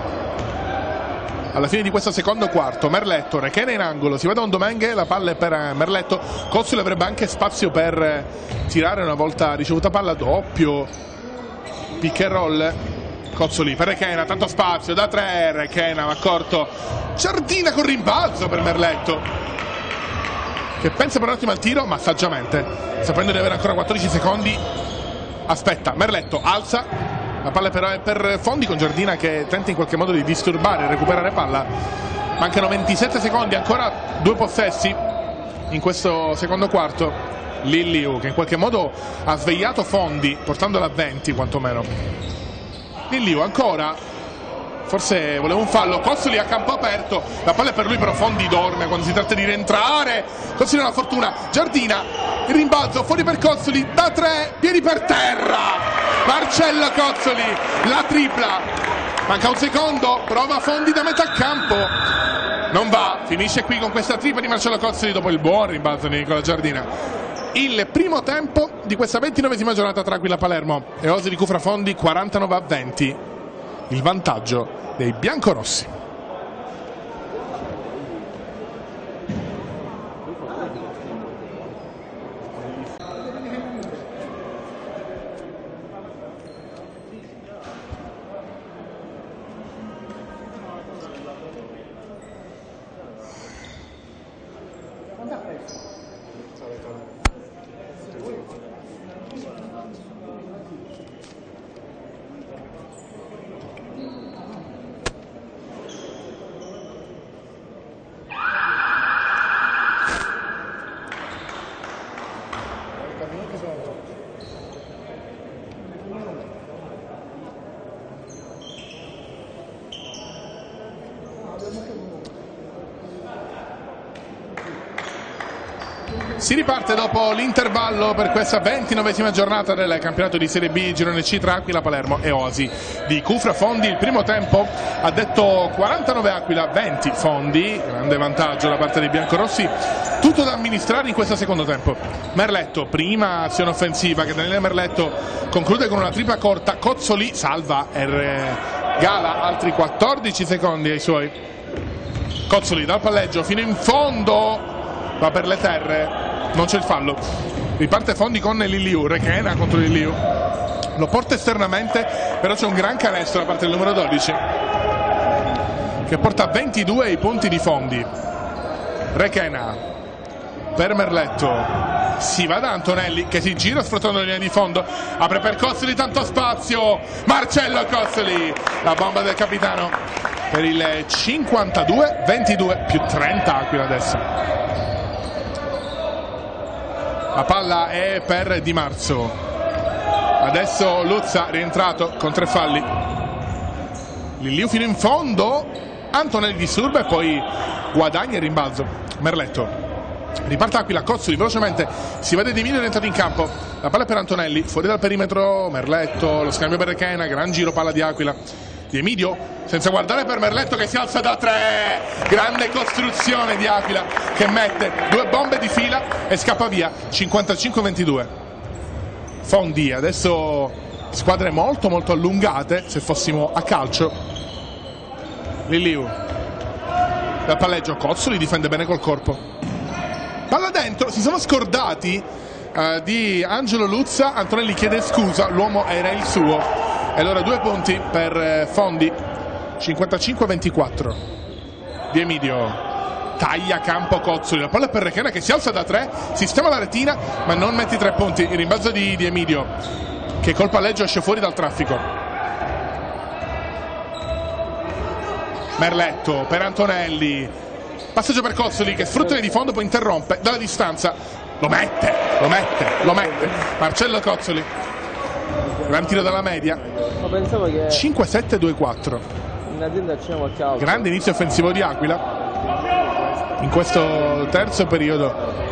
alla fine di questo secondo quarto. Merletto, Requena in angolo, si va da Ondomenghe, la palla è per Merletto. Cozzoli avrebbe anche spazio per tirare una volta ricevuta palla, doppio pick and roll. Cozzoli per Requena, tanto spazio da tre, Requena va corto, Giardina con rimbalzo per Merletto, che pensa per un attimo al tiro, ma saggiamente, sapendo di avere ancora quattordici secondi, aspetta. Merletto alza, la palla però è per Fondi, con Giardina che tenta in qualche modo di disturbare e recuperare palla. Mancano ventisette secondi, ancora due possessi in questo secondo quarto. Lilliu che in qualche modo ha svegliato Fondi, portandola a venti quantomeno. Lilliu ancora, forse voleva un fallo. Cozzoli a campo aperto, la palla è per lui però Fondi dorme quando si tratta di rientrare. Cozzoli non ha fortuna, Giardina, il rimbalzo fuori per Cozzoli da tre, piedi per terra, Marcello Cozzoli, la tripla. Manca un secondo, prova Fondi da metà campo, non va, finisce qui con questa tripla di Marcello Cozzoli dopo il buon rimbalzo di Nicola Giardina. Il primo tempo di questa ventinovesima giornata tra Aquila Palermo e Osi di Cufra Fondi, quarantanove a venti, il vantaggio dei biancorossi. Si riparte dopo l'intervallo per questa ventinovesima giornata del campionato di Serie B Girone C tra Aquila Palermo e Osi di Cufra Fondi. Il primo tempo ha detto quarantanove Aquila, venti Fondi, grande vantaggio da parte dei biancorossi, tutto da amministrare in questo secondo tempo. Merletto, prima azione offensiva che Daniele Merletto conclude con una tripla corta, Cozzoli salva e regala altri quattordici secondi ai suoi. Cozzoli dal palleggio fino in fondo, va per le terre, non c'è il fallo. Riparte Fondi con Lilliu, Requena contro Lilliu, lo porta esternamente, però c'è un gran canestro da parte del numero dodici che porta a ventidue i punti di Fondi. Requena per Merletto, si va da Antonelli che si gira sfruttando la linea di fondo, apre per Cozzoli, tanto spazio, Marcello Cozzoli, la bomba del capitano per il cinquantadue ventidue, più trenta Aquila adesso. La palla è per Di Marzo, adesso Luzza rientrato con tre falli. Lilliu fino in fondo, Antonelli disturba e poi guadagna il rimbalzo. Merletto Riparte Aquila, Cozzoli velocemente, si vede Di Emilio rientrato in campo, la palla è per Antonelli, fuori dal perimetro Merletto, lo scambio per Requena, gran giro palla di Aquila. Di Emilio senza guardare per Merletto che si alza da tre, grande costruzione di Aquila che mette due bombe di fila e scappa via. Cinquantacinque ventidue. Fondi, adesso squadre molto molto allungate se fossimo a calcio. Liliu dal palleggio, Cozzoli difende bene col corpo, palla dentro, si sono scordati uh, di Angelo Luzza. Antonelli chiede scusa, l'uomo era il suo. E allora due punti per eh, Fondi. Cinquantacinque ventiquattro. Di Emilio taglia campo Cozzoli, la palla è per Requena che si alza da tre, sistema la retina ma non mette i tre punti. Il rimbalzo di, di Emilio che col palleggio esce fuori dal traffico. Merletto per Antonelli, passaggio per Cozzoli che sfrutta di fondo, poi interrompe dalla distanza, lo mette, lo mette, lo mette Marcello Cozzoli. Gran tiro dalla media. cinque sette due quattro. Grande inizio offensivo di Aquila in questo terzo periodo.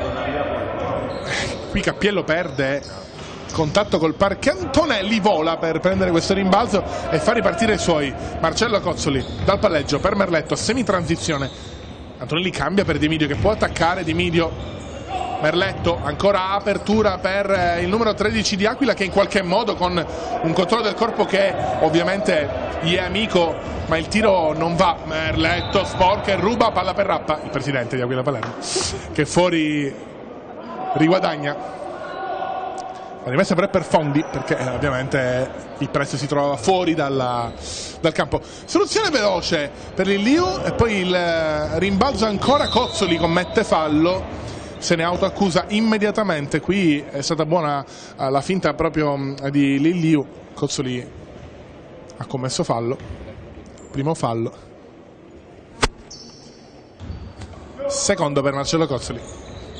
Qui Cappiello perde contatto col parquet, Antonelli vola per prendere questo rimbalzo e fa ripartire i suoi. Marcello Cozzoli dal palleggio per Merletto, semi-transizione. Antonelli cambia per Di Emilio che può attaccare. Di Emilio, Merletto, ancora apertura per il numero tredici di Aquila che in qualche modo con un controllo del corpo che ovviamente gli è amico, ma il tiro non va. Merletto sporca e ruba, palla per Rappa, il presidente di Aquila Palermo, che fuori riguadagna. La rimessa però è per Fondi perché eh, ovviamente il prezzo si trova fuori dalla, dal campo. Soluzione veloce per il Liu e poi il eh, rimbalzo ancora. Cozzoli commette fallo, se ne autoaccusa immediatamente. Qui è stata buona uh, la finta proprio um, di Liliu. Cozzoli ha commesso fallo, primo fallo, secondo per Marcello Cozzoli.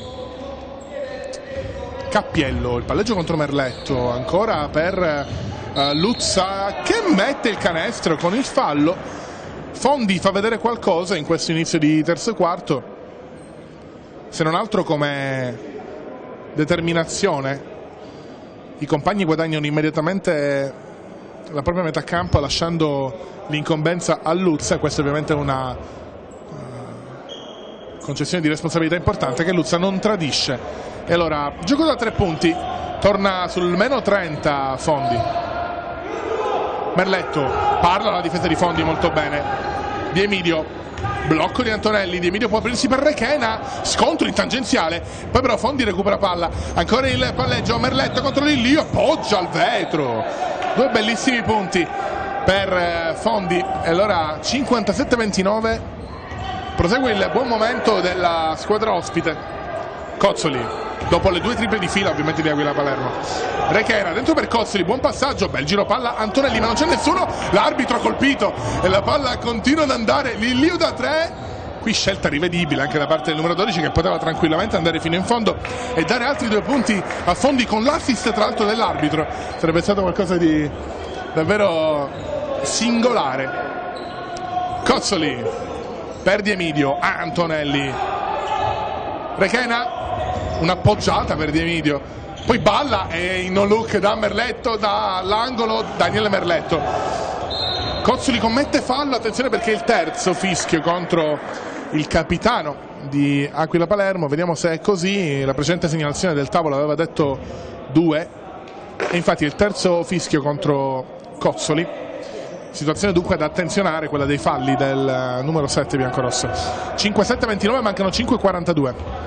Cappiello, il palleggio contro Merletto, ancora per uh, Luzza che mette il canestro con il fallo. Fondi fa vedere qualcosa in questo inizio di terzo e quarto, se non altro come determinazione. I compagni guadagnano immediatamente la propria metà campo lasciando l'incombenza a Luzza. Questa è ovviamente una uh, concessione di responsabilità importante che Luzza non tradisce. E allora gioco da tre punti, torna sul meno trenta Fondi. Merletto parla la difesa di Fondi molto bene. Di Emilio, blocco di Antonelli, Di Emilio può aprirsi per Requena, scontro in tangenziale, poi però Fondi recupera palla, ancora il palleggio, Merletto contro Liliu, appoggia al vetro. Due bellissimi punti per Fondi. E allora cinquantasette ventinove, prosegue il buon momento della squadra ospite. Cozzoli, dopo le due triple di fila ovviamente di Aquila Palermo. Requena dentro per Cozzoli, buon passaggio, bel giro palla Antonelli ma non c'è nessuno, l'arbitro ha colpito e la palla continua ad andare. Liliu da tre, qui scelta rivedibile anche da parte del numero dodici che poteva tranquillamente andare fino in fondo e dare altri due punti a Fondi con l'assist tra l'altro dell'arbitro. Sarebbe stato qualcosa di davvero singolare. Cozzoli per Di Emilio, Antonelli, Requena, un'appoggiata per Di Emilio, poi balla e in no look da Merletto, dall'angolo Daniele Merletto. Cozzoli commette fallo, attenzione perché è il terzo fischio contro il capitano di Aquila Palermo, vediamo se è così. La precedente segnalazione del tavolo aveva detto due e infatti il terzo fischio contro Cozzoli. Situazione dunque da attenzionare, quella dei falli del numero sette biancorosso. cinque sette ventinove, mancano cinque quarantadue.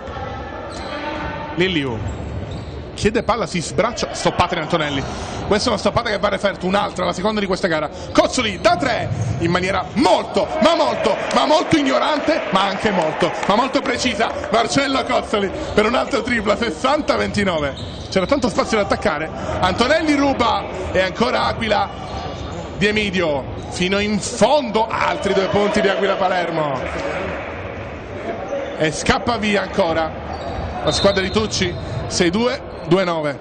Liliu chiede palla, si sbraccia, stoppata di Antonelli. Questa è una stoppata che va referto, un'altra, la seconda di questa gara. Cozzoli da tre in maniera molto, ma molto, ma molto ignorante, ma anche molto, ma molto precisa. Marcello Cozzoli per un altro tripla, sessanta ventinove. C'era tanto spazio da attaccare. Antonelli ruba e ancora Aquila. Di Emilio fino in fondo, altri due punti di Aquila Palermo e scappa via ancora la squadra di Tucci. Sei due, due nove.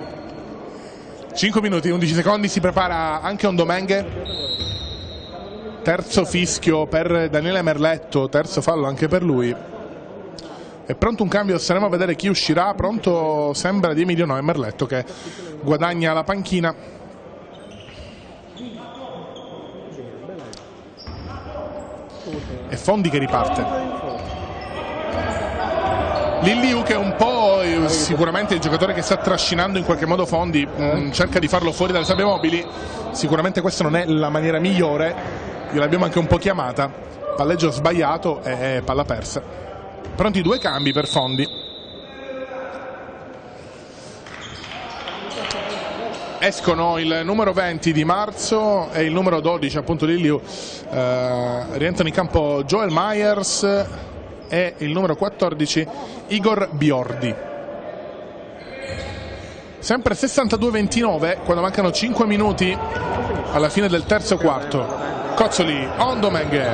cinque minuti, undici secondi, si prepara anche Ondomenghe. Terzo fischio per Daniele Merletto, terzo fallo anche per lui. È pronto un cambio, staremo a vedere chi uscirà. Pronto sembra di Emilio, no, è Merletto che guadagna la panchina. E Fondi che riparte. Lilliu che è un po' sicuramente il giocatore che sta trascinando in qualche modo Fondi, mh, cerca di farlo fuori dalle sabbie mobili. Sicuramente questa non è la maniera migliore, gliel'abbiamo anche un po' chiamata. Palleggio sbagliato e palla persa. Pronti due cambi per Fondi. Escono il numero venti Di Marzo e il numero dodici appunto Lilliu. eh, rientrano in campo Joel Myers e il numero quattordici Igor Biordi. Sempre sessantadue ventinove quando mancano cinque minuti alla fine del terzo quarto. Cozzoli, Ondomenghe,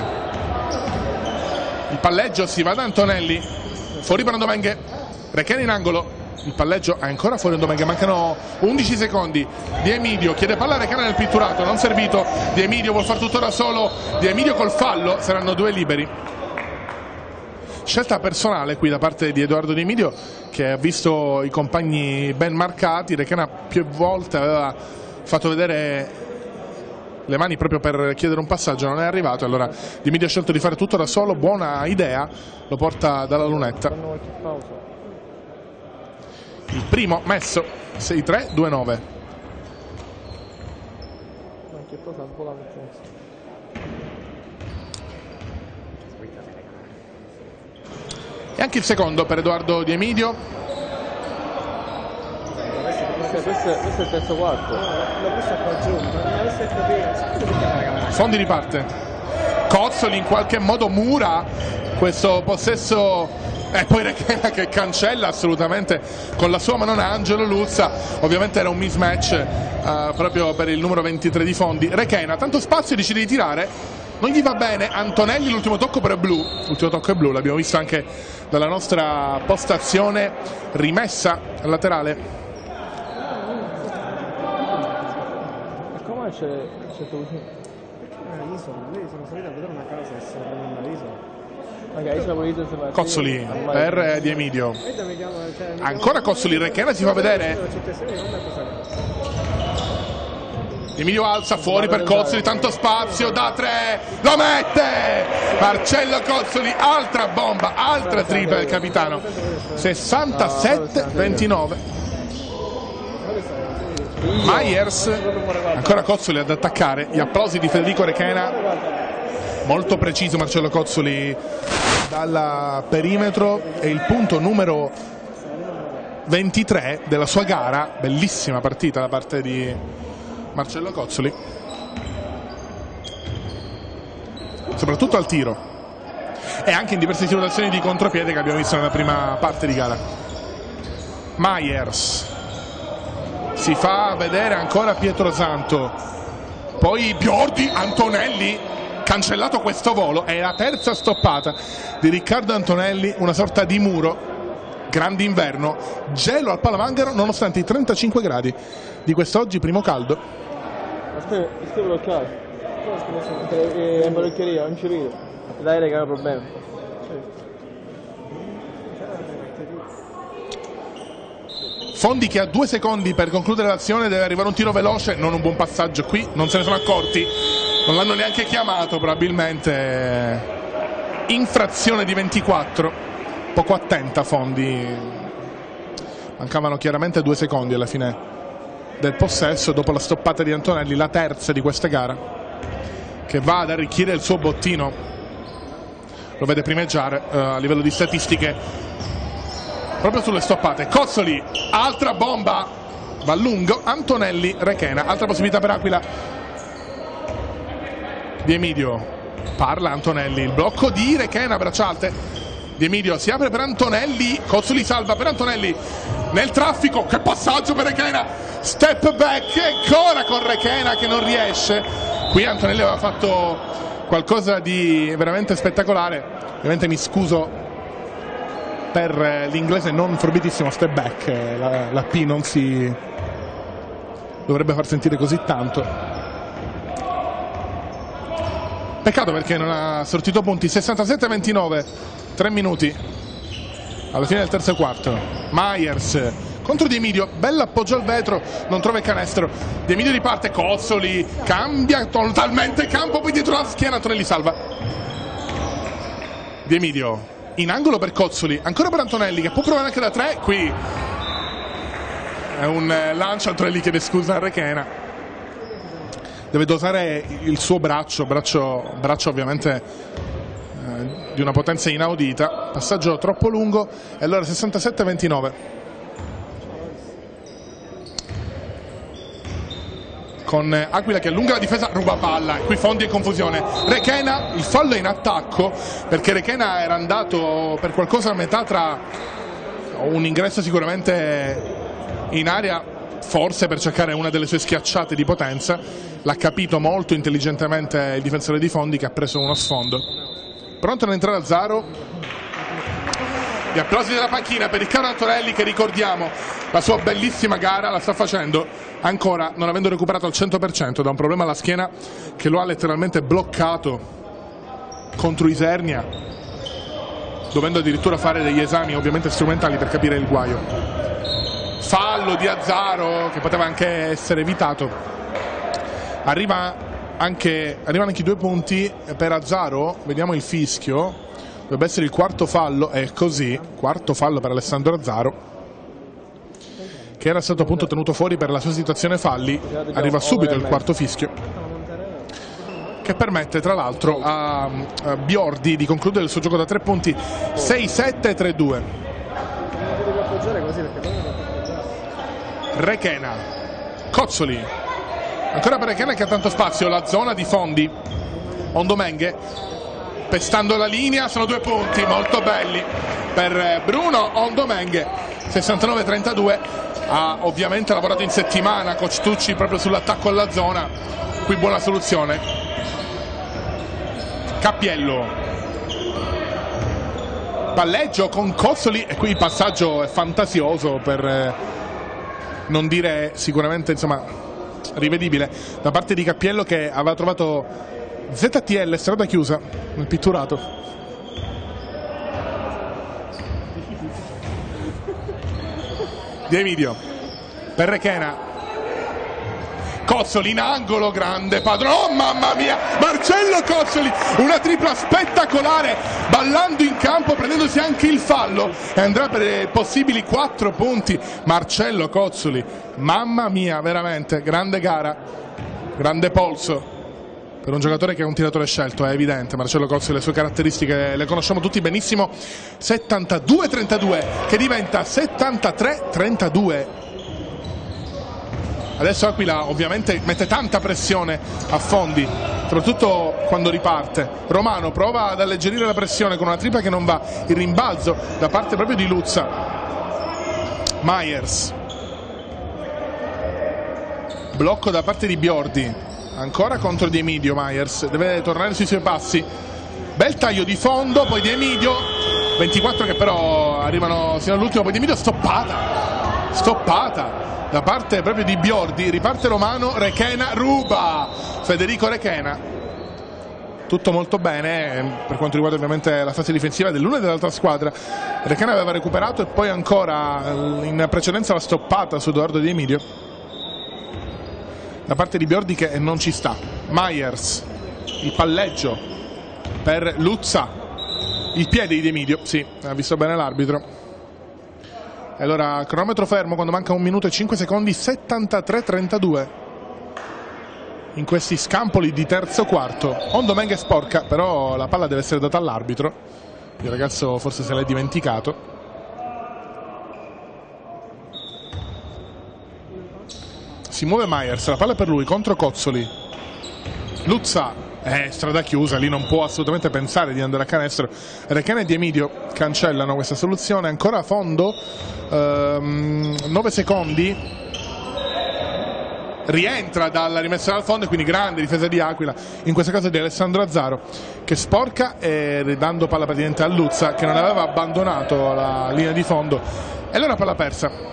il palleggio si va da Antonelli, fuori per Ondomenghe, Requena in angolo, il palleggio è ancora fuori Ondomenghe, mancano undici secondi. Di Emidio chiede palla a Requena nel pitturato, non servito. Di Emidio vuol far tutto da solo, Di Emidio col fallo, saranno due liberi. Scelta personale qui da parte di Edoardo Di Emidio, che ha visto i compagni ben marcati. Requena più volte aveva fatto vedere le mani proprio per chiedere un passaggio, non è arrivato, allora Di Emidio ha scelto di fare tutto da solo. Buona idea, lo porta dalla lunetta. Il primo messo, sei tre due nove. E anche il secondo per Edoardo Di Emidio. Questo è, questo è il terzo quarto. Fondi riparte. Cozzoli in qualche modo mura questo possesso. E poi Requena che cancella assolutamente con la sua manona Angelo Luzza. Ovviamente era un mismatch uh, proprio per il numero ventitré di Fondi. Requena, tanto spazio, decide di tirare. Non gli va bene. Antonelli, l'ultimo tocco però è blu. L'ultimo tocco è blu, l'abbiamo visto anche dalla nostra postazione. Rimessa al laterale. Come c'è così? Perché l'isola, lei sono salita a vedere una casa e si prende l'isola. Cozzoli per Di Emidio. Ancora Cozzoli, Requena si fa vedere. Di Emidio alza fuori per Cozzoli, tanto spazio da tre, lo mette Marcello Cozzoli, altra bomba, altra tripla del capitano. Sessantasette ventinove. Myers, ancora Cozzoli ad attaccare. Gli applausi di Federico Requena. Molto preciso Marcello Cozzoli dal perimetro, è il punto numero ventitré della sua gara. Bellissima partita da parte di Marcello Cozzoli, soprattutto al tiro e anche in diverse situazioni di contropiede che abbiamo visto nella prima parte di gara. Myers si fa vedere ancora Pietro Santo, poi Biordi, Antonelli. Cancellato questo volo, è la terza stoppata di Riccardo Antonelli, una sorta di muro. Grande inverno, gelo al Palamangaro nonostante i trentacinque gradi di quest'oggi, primo caldo. Aspetta, stai bloccato. È in parrucchieria, non ci vedo. Dai raga, non problema. Fondi che ha due secondi per concludere l'azione, deve arrivare un tiro veloce, non un buon passaggio qui, non se ne sono accorti. Non l'hanno neanche chiamato, probabilmente infrazione di ventiquattro. Poco attenta Fondi. Mancavano chiaramente due secondi alla fine del possesso dopo la stoppata di Antonelli, la terza di questa gara, che va ad arricchire il suo bottino. Lo vede primeggiare uh, a livello di statistiche proprio sulle stoppate. Cozzoli, altra bomba, va a lungo. Antonelli, Requena, altra possibilità per Aquila. Di Emidio parla Antonelli, il blocco di Requena, braccia alte. Di Emidio si apre per Antonelli, Cozzoli salva per Antonelli nel traffico, che passaggio per Requena, step back ancora con Requena che non riesce. Qui Antonelli aveva fatto qualcosa di veramente spettacolare. Ovviamente mi scuso per l'inglese non forbitissimo, step back, la, la P non si dovrebbe far sentire così tanto. Peccato perché non ha sortito punti. Sessantasette a ventinove, tre minuti alla fine del terzo quarto. Myers contro Di Emidio, bello appoggio al vetro, non trova il canestro. Di Emidio riparte, Cozzoli cambia totalmente il campo, poi dietro la schiena Antonelli salva. Di Emidio in angolo per Cozzoli, ancora per Antonelli che può provare anche da tre. Qui è un lancio, Antonelli chiede scusa a Requena, deve dosare il suo braccio, braccio, braccio ovviamente eh, di una potenza inaudita. Passaggio troppo lungo e allora sessantasette a ventinove. Con Aquila che allunga la difesa, ruba palla, qui Fondi in confusione. Requena, il fallo è in attacco perché Requena era andato per qualcosa a metà tra un ingresso sicuramente in area, forse per cercare una delle sue schiacciate di potenza. L'ha capito molto intelligentemente il difensore di Fondi che ha preso uno sfondo. Pronto ad entrare Azzaro. Gli applausi della panchina per Riccardo Antonelli che, ricordiamo, la sua bellissima gara la sta facendo ancora non avendo recuperato al cento per cento da un problema alla schiena che lo ha letteralmente bloccato contro Isernia, dovendo addirittura fare degli esami ovviamente strumentali per capire il guaio. Fallo di Azzaro che poteva anche essere evitato. Arriva anche, arrivano anche i due punti per Azzaro, vediamo il fischio. Dovrebbe essere il quarto fallo, è così, quarto fallo per Alessandro Azzaro, che era stato appunto tenuto fuori per la sua situazione falli. Arriva subito il quarto fischio, che permette tra l'altro a, a Biordi di concludere il suo gioco da tre punti. Sei sette tre due. Requena, Cozzoli, ancora per Requena che ha tanto spazio, la zona di Fondi, Ondomenghe pestando la linea, sono due punti molto belli per Bruno Ondomenghe. Sessantanove trentadue. Ha ovviamente lavorato in settimana coach Tucci proprio sull'attacco alla zona, qui buona soluzione. Cappiello, palleggio con Cozzoli e qui il passaggio è fantasioso, per eh, non dire sicuramente insomma rivedibile, da parte di Cappiello che aveva trovato Z T L, strada chiusa, nel pitturato. Di Emidio per Requena, Cozzoli in angolo, grande padrone, oh mamma mia, Marcello Cozzoli, una tripla spettacolare, ballando in campo, prendendosi anche il fallo e andrà per possibili quattro punti. Marcello Cozzoli, mamma mia, veramente grande gara, grande polso per un giocatore che è un tiratore scelto, è evidente. Marcello Cozzoli, le sue caratteristiche le conosciamo tutti benissimo. Settantadue trentadue che diventa settantatré trentadue. Adesso Aquila ovviamente mette tanta pressione a Fondi, soprattutto quando riparte. Romano prova ad alleggerire la pressione con una tripla che non va, il rimbalzo da parte proprio di Luzza. Myers, blocco da parte di Biordi, ancora contro Di Emidio. Myers deve tornare sui suoi passi, bel taglio di fondo, poi Di Emidio, ventiquattro che però arrivano sino all'ultimo, poi Di Emidio stoppata, stoppata da parte proprio di Biordi. Riparte Romano, Requena ruba, Federico Requena. Tutto molto bene per quanto riguarda ovviamente la fase difensiva dell'una e dell'altra squadra. Requena aveva recuperato e poi ancora in precedenza la stoppata su Edoardo Di Emidio da parte di Biordi che non ci sta. Myers, il palleggio per Luzza, il piede di Di Emidio, sì, ha visto bene l'arbitro. E allora cronometro fermo quando manca un minuto e cinque secondi. Settantatré trentadue in questi scampoli di terzo quarto. Ondomenghe sporca, però la palla deve essere data all'arbitro, il ragazzo forse se l'è dimenticato. Si muove Myers, la palla è per lui contro Cozzoli. Luzza, eh, strada chiusa, lì non può assolutamente pensare di andare a canestro. Requena e Di Emidio cancellano questa soluzione. Ancora a fondo, ehm, nove secondi, rientra dalla rimessa dal fondo e quindi grande difesa di Aquila, in questo caso di Alessandro Azzaro, che sporca e ridando palla praticamente a Luzza che non aveva abbandonato la linea di fondo. E allora palla persa.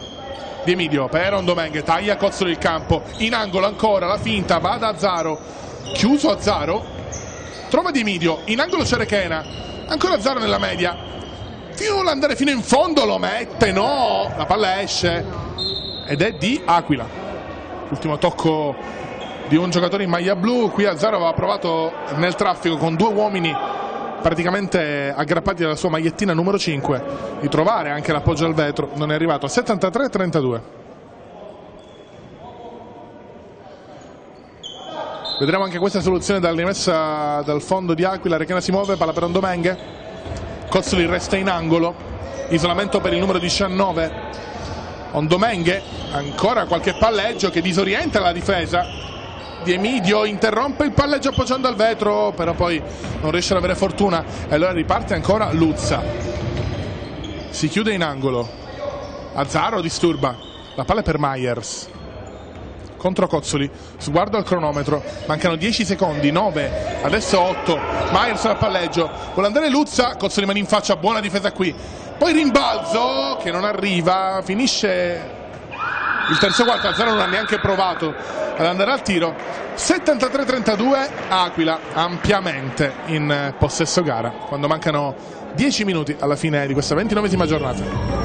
Di Emidio per Ondomenghe, taglia Cozzoli il campo, in angolo ancora la finta, va da Azzaro, chiuso Azzaro, trova Di Midio, in angolo c'è Requena, ancora Azzaro nella media, vuole andare fino in fondo, lo mette, no, la palla esce ed è di Aquila. Ultimo tocco di un giocatore in maglia blu. Qui Azzaro aveva provato nel traffico con due uomini praticamente aggrappati alla sua magliettina numero cinque di trovare anche l'appoggio al vetro, non è arrivato. settantatré a trentadue. Vedremo anche questa soluzione dalla rimessa dal fondo di Aquila. Requena si muove, palla per Ondomenghe, Cozzoli resta in angolo, isolamento per il numero diciannove Ondomenghe, ancora qualche palleggio che disorienta la difesa. Di Emidio interrompe il palleggio appoggiando al vetro, però poi non riesce ad avere fortuna e allora riparte ancora Luzza. Si chiude in angolo, Azzaro disturba, la palla è per Myers contro Cozzoli, sguardo al cronometro, mancano dieci secondi, nove, adesso otto, Myers al palleggio, vuole andare Luzza, Cozzoli mani in faccia, buona difesa qui, poi rimbalzo che non arriva, finisce il terzo quarto. Azzaro non ha neanche provato ad andare al tiro. settantatré a trentadue, Aquila ampiamente in possesso gara quando mancano dieci minuti alla fine di questa ventinovesima giornata.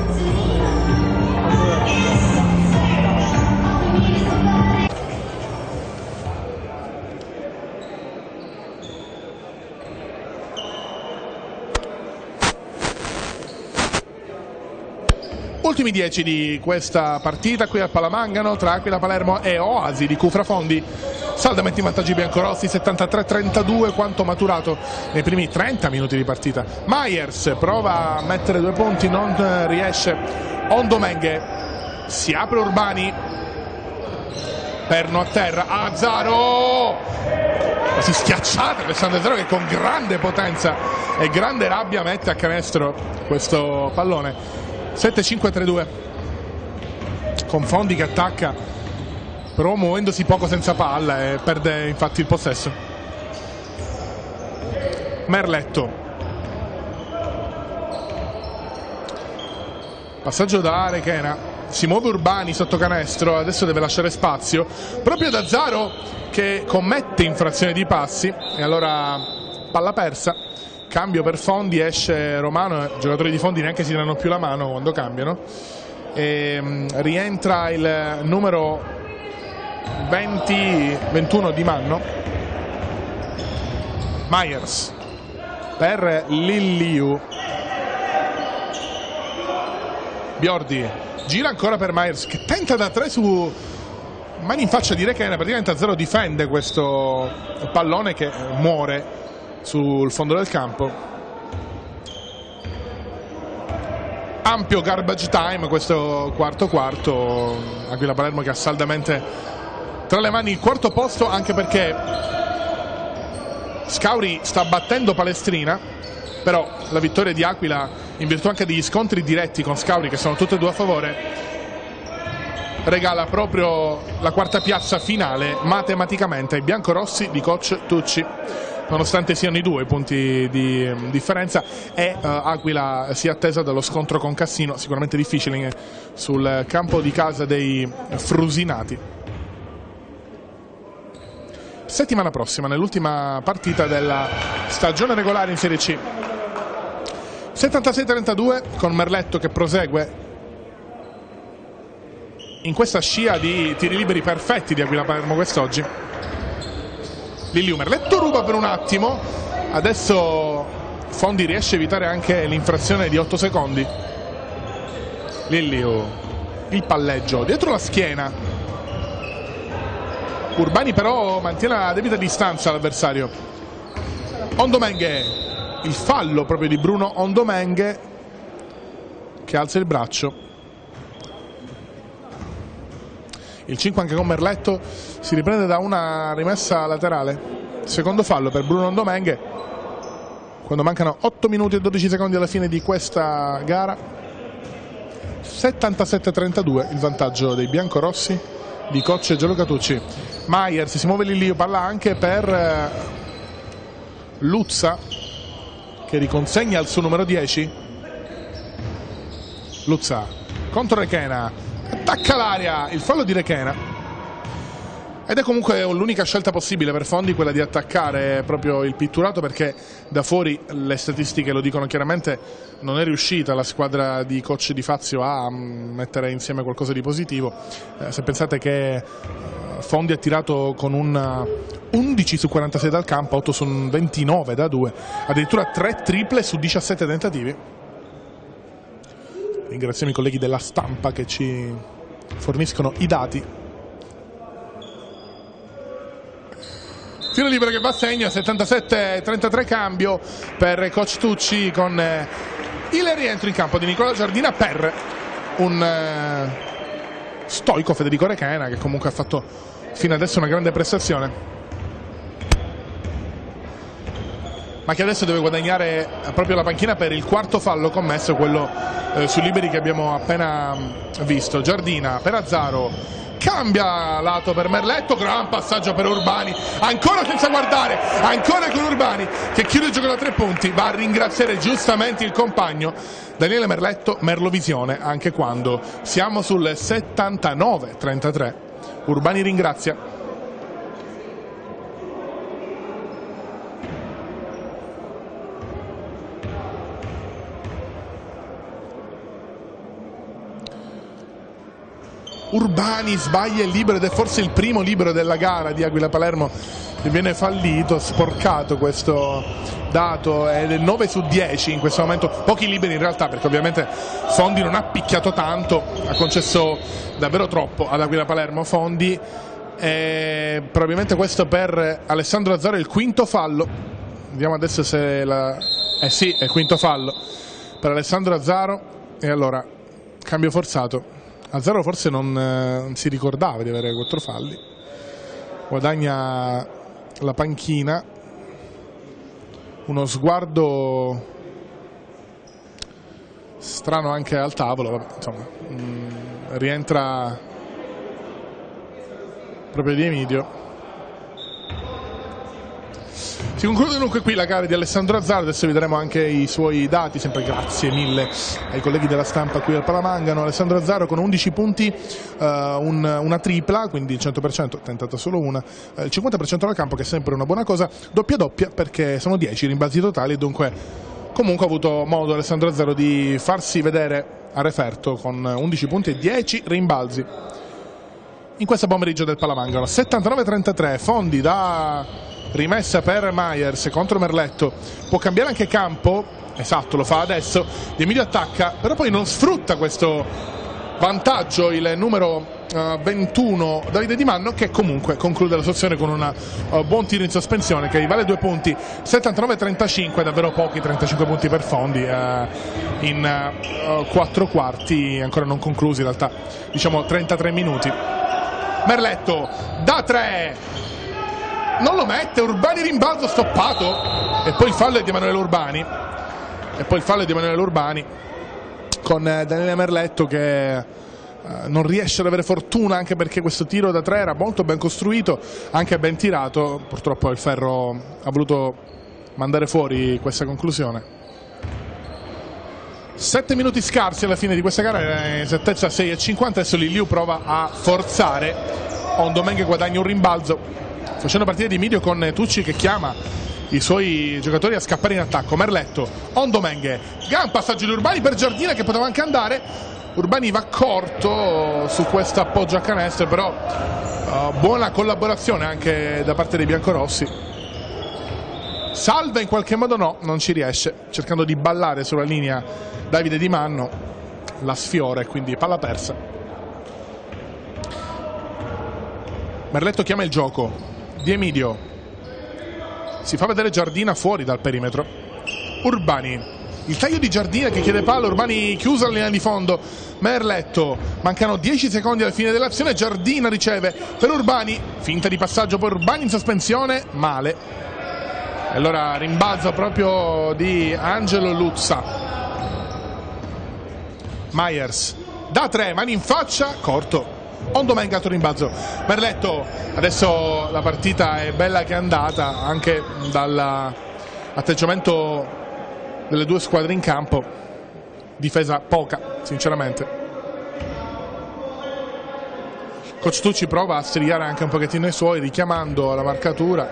Ultimi dieci di questa partita qui al Palamangano tra Aquila Palermo e Oasi di Cufrafondi. Saldamente in vantaggio i biancorossi, settantatré a trentadue, quanto maturato nei primi trenta minuti di partita. Myers prova a mettere due punti, non riesce. Ondomenghe, si apre Urbani, perno a terra, Azzaro, si schiacciata Alessandro Azzaro che con grande potenza e grande rabbia mette a canestro questo pallone. sette cinque tre due, con Fondi che attacca però muovendosi poco senza palla e perde infatti il possesso. Merletto, passaggio da Requena, si muove Urbani sotto canestro, adesso deve lasciare spazio proprio ad Azzaro che commette infrazione di passi e allora palla persa. Cambio per Fondi, esce Romano, i giocatori di Fondi neanche si danno più la mano quando cambiano e um, rientra il numero venti ventuno Di Manno. Myers per Lilliu, Biordi gira ancora per Myers che tenta da tre su mani in faccia di Requena, praticamente Azzaro difende questo pallone che muore sul fondo del campo. Ampio garbage time questo quarto quarto, Aquila Palermo che ha saldamente tra le mani il quarto posto, anche perché Scauri sta battendo Palestrina, però la vittoria di Aquila in virtù anche degli scontri diretti con Scauri che sono tutte e due a favore regala proprio la quarta piazza finale matematicamente ai biancorossi di coach Tucci, nonostante siano i due i punti di differenza e uh, Aquila si è attesa dallo scontro con Cassino, sicuramente difficile sul campo di casa dei Frusinati. Settimana prossima, nell'ultima partita della stagione regolare in Serie C. settantasei a trentadue con Merletto che prosegue in questa scia di tiri liberi perfetti di Aquila Palermo quest'oggi. Lilliu, Merletto ruba per un attimo, adesso Fondi riesce a evitare anche l'infrazione di otto secondi. Lilliu, il palleggio dietro la schiena, Urbani però mantiene la debita distanza all'avversario. Ondomenghe, il fallo proprio di Bruno Ondomenghe che alza il braccio. Il cinque anche con Merletto, si riprende da una rimessa laterale, secondo fallo per Bruno Ondomenghe quando mancano otto minuti e dodici secondi alla fine di questa gara. Settantasette a trentadue il vantaggio dei biancorossi di coach Gianluca Tucci. Myers, si muove Lilliu, palla anche per Luzza che riconsegna il suo numero dieci. Luzza contro Requena, attacca l'aria, il fallo di Requena. Ed è comunque l'unica scelta possibile per Fondi, quella di attaccare proprio il pitturato, perché da fuori le statistiche lo dicono chiaramente, non è riuscita la squadra di coach Di Fazio a mettere insieme qualcosa di positivo. Eh, se pensate che Fondi ha tirato con un undici su quarantasei dal campo, otto su ventinove da due, addirittura tre triple su diciassette tentativi. Ringraziamo i colleghi della stampa che ci forniscono i dati. Tiro libero che va a segno, settantasette trentatré cambio per coach Tucci, con eh, il rientro in campo di Nicola Giardina per un eh, stoico Federico Requena, che comunque ha fatto fino adesso una grande prestazione, ma che adesso deve guadagnare proprio la panchina per il quarto fallo commesso, quello eh, sui liberi che abbiamo appena visto. Giardina per Azzaro, cambia lato per Merletto, gran passaggio per Urbani, ancora senza guardare, ancora con Urbani che chiude il gioco da tre punti, va a ringraziare giustamente il compagno Daniele Merletto, Merlovisione, anche quando siamo sul settantanove trentatré. Urbani ringrazia. Urbani sbaglia il libero, ed è forse il primo libero della gara di Aquila Palermo che viene fallito, sporcato questo dato, ed è nove su dieci in questo momento, pochi liberi in realtà, perché ovviamente Fondi non ha picchiato tanto, ha concesso davvero troppo ad Aquila Palermo Fondi, e probabilmente questo per Alessandro Azzaro è il quinto fallo. Vediamo adesso se la... eh sì, è il quinto fallo per Alessandro Azzaro, e allora cambio forzato. Azzaro forse non, eh, non si ricordava di avere quattro falli, guadagna la panchina, uno sguardo strano anche al tavolo, vabbè, insomma, mh, rientra proprio di Emidio. Si conclude dunque qui la gara di Alessandro Azzaro, adesso vedremo anche i suoi dati, sempre grazie mille ai colleghi della stampa qui al Palamangano. Alessandro Azzaro con undici punti, uh, un, una tripla, quindi il cento per cento, tentata solo una, uh, il cinquanta per cento dal campo, che è sempre una buona cosa, doppia doppia perché sono dieci rimbalzi totali, e dunque comunque ha avuto modo Alessandro Azzaro di farsi vedere a referto con undici punti e dieci rimbalzi in questo pomeriggio del Palamangano. settantanove trentatré, Fondi da rimessa per Myers contro Merletto, può cambiare anche campo, esatto, lo fa adesso, Di Emilio attacca, però poi non sfrutta questo vantaggio il numero uh, ventuno Davide Di Manno, che comunque conclude la sua azione con un uh, buon tiro in sospensione che vale due punti. Settantanove trentacinque, davvero pochi trentacinque punti per Fondi uh, in uh, quattro quarti ancora non conclusi, in realtà diciamo trentatré minuti. Merletto da tre, non lo mette, Urbani rimbalzo stoppato, e poi il fallo è di Emanuele Urbani, e poi il fallo è di Emanuele Urbani con Daniele Merletto che eh, non riesce ad avere fortuna, anche perché questo tiro da tre era molto ben costruito, anche ben tirato, purtroppo il ferro ha voluto mandare fuori questa conclusione. Sette minuti scarsi alla fine di questa gara, in settezza sei e cinquanta, adesso Liliu prova a forzare, Ondomenghe guadagna un rimbalzo, facendo partire Di Midio con Tucci che chiama i suoi giocatori a scappare in attacco. Merletto, Ondomenghe, gran passaggio di Urbani per Giardina che poteva anche andare, Urbani va corto su questo appoggio a canestro, però uh, buona collaborazione anche da parte dei biancorossi. Salva in qualche modo, no, non ci riesce, cercando di ballare sulla linea Davide Di Manno, la sfiora e quindi palla persa. Merletto chiama il gioco, Di Emidio si fa vedere Giardina fuori dal perimetro, Urbani, il taglio di Giardina che chiede palla, Urbani chiusa la linea di fondo, Merletto, mancano dieci secondi alla fine dell'azione, Giardina riceve per Urbani, finta di passaggio per Urbani in sospensione, male, e allora rimbalzo proprio di Angelo Luzza. Myers da tre, mani in faccia, corto, Ondomenghe altro rimbalzo, Merletto, adesso la partita è bella che è andata anche dall'atteggiamento delle due squadre in campo, difesa poca sinceramente. Coach Tucci prova a strigliare anche un pochettino i suoi, richiamando la marcatura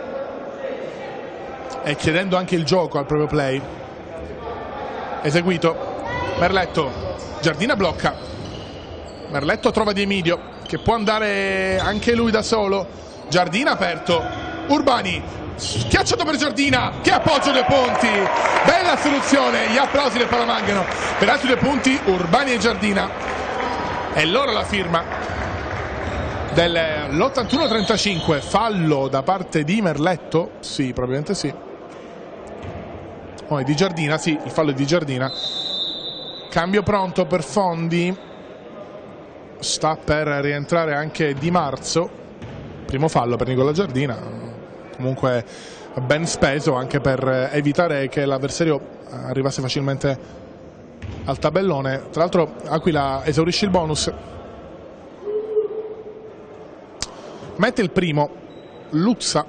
e chiedendo anche il gioco al proprio play. Eseguito. Merletto, Giardina blocca. Merletto trova Di Emidio, che può andare anche lui da solo. Giardina aperto. Urbani, schiacciato per Giardina, che appoggio due punti. Bella soluzione, gli applausi del Palamangano. Per altri due punti Urbani e Giardina. E loro la firma dell'ottantuno trentacinque. Fallo da parte di Merletto? Sì, probabilmente sì. Oh, è di Giardina, sì, il fallo è di Giardina. Cambio pronto per Fondi. Sta per rientrare anche Di Marzo. Primo fallo per Nicola Giardina. Comunque ben speso anche per evitare che l'avversario arrivasse facilmente al tabellone. Tra l'altro Aquila esaurisce il bonus. Mette il primo Luzza.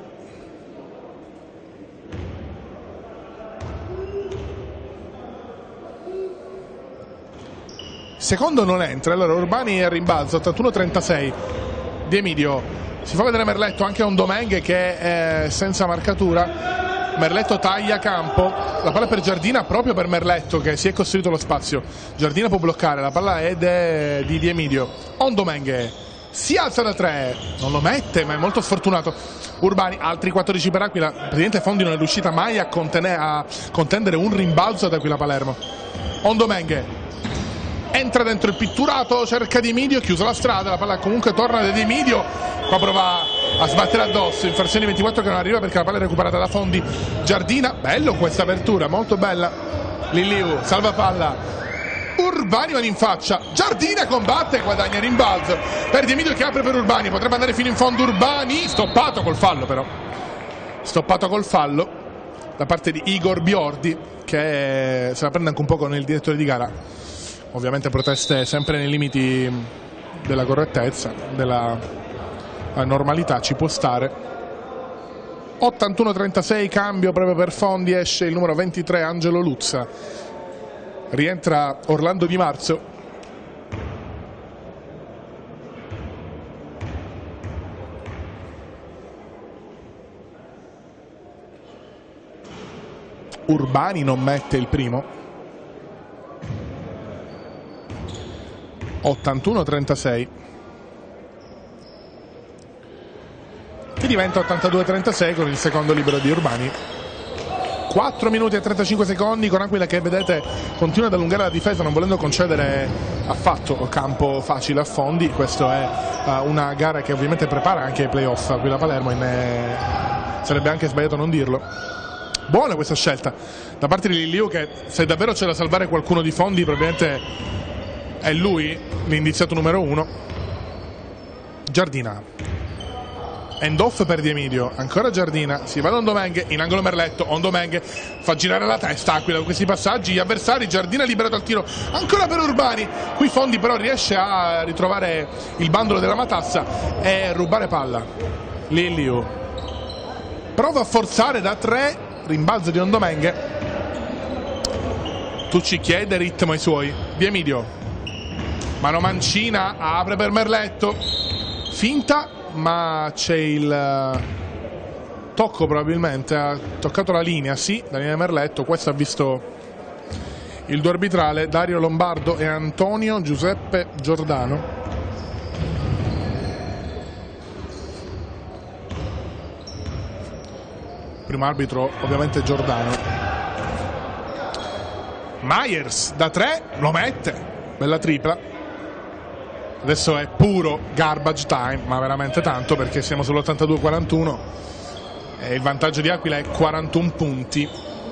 Secondo non entra, allora Urbani è a rimbalzo, ottantuno trentasei. Di Emidio, si fa vedere Merletto, anche un Domengue che è senza marcatura. Merletto taglia campo, la palla per Giardina, proprio per Merletto che si è costruito lo spazio. Giardina può bloccare, la palla è de, di Di Emidio. On Domengue si alza da tre, non lo mette ma è molto sfortunato. Urbani, altri quattordici per Aquila. Il presidente Fondi non è riuscita mai a, a contendere un rimbalzo ad Aquila Palermo. On Domengue entra dentro il pitturato, cerca Di Emidio, chiusa la strada, la palla comunque torna da Di Emidio, qua prova a sbattere addosso, infrazione ventiquattro che non arriva perché la palla è recuperata da Fondi. Giardina, bello questa apertura, molto bella. Liliu, salva palla. Urbani va in faccia, Giardina combatte e guadagna rimbalzo per Di Emidio che apre per Urbani, potrebbe andare fino in fondo Urbani, stoppato col fallo però. Stoppato col fallo da parte di Igor Biordi che se la prende anche un po' con il direttore di gara. Ovviamente proteste sempre nei limiti della correttezza, della normalità, ci può stare. ottantuno trentasei, cambio proprio per Fondi, esce il numero ventitré Angelo Luzza. Rientra Orlando Di Marzo. Urbani non mette il primo. ottantuno trentasei che diventa ottantadue trentasei con il secondo libero di Urbani. quattro minuti e trentacinque secondi con Aquila che vedete continua ad allungare la difesa non volendo concedere affatto campo facile a Fondi. Questa è uh, una gara che ovviamente prepara anche i playoff Aquila Palermo e ne... sarebbe anche sbagliato non dirlo. Buona questa scelta da parte di Liliu che se davvero c'è da salvare qualcuno di Fondi probabilmente è lui l'indiziato numero uno. Giardina, end off per Di Emidio, ancora Giardina, si va da Ondomengue, in angolo Merletto, Ondomengue fa girare la testa Aquila con questi passaggi, gli avversari, Giardina liberato al tiro, ancora per Urbani, qui Fondi però riesce a ritrovare il bandolo della matassa e rubare palla. Liliu prova a forzare da tre, rimbalzo di Ondomengue, Tucci chiede ritmo ai suoi. Di Emidio, mano mancina, apre per Merletto, finta ma c'è il tocco, probabilmente ha toccato la linea, sì, la linea di Merletto. Questo ha visto il duo arbitrale Dario Lombardo e Antonio Giuseppe Giordano. Primo arbitro ovviamente Giordano. Myers da tre lo mette, bella tripla. Adesso è puro garbage time, ma veramente tanto perché siamo sull'ottantadue quarantuno e il vantaggio di Aquila è quarantuno punti.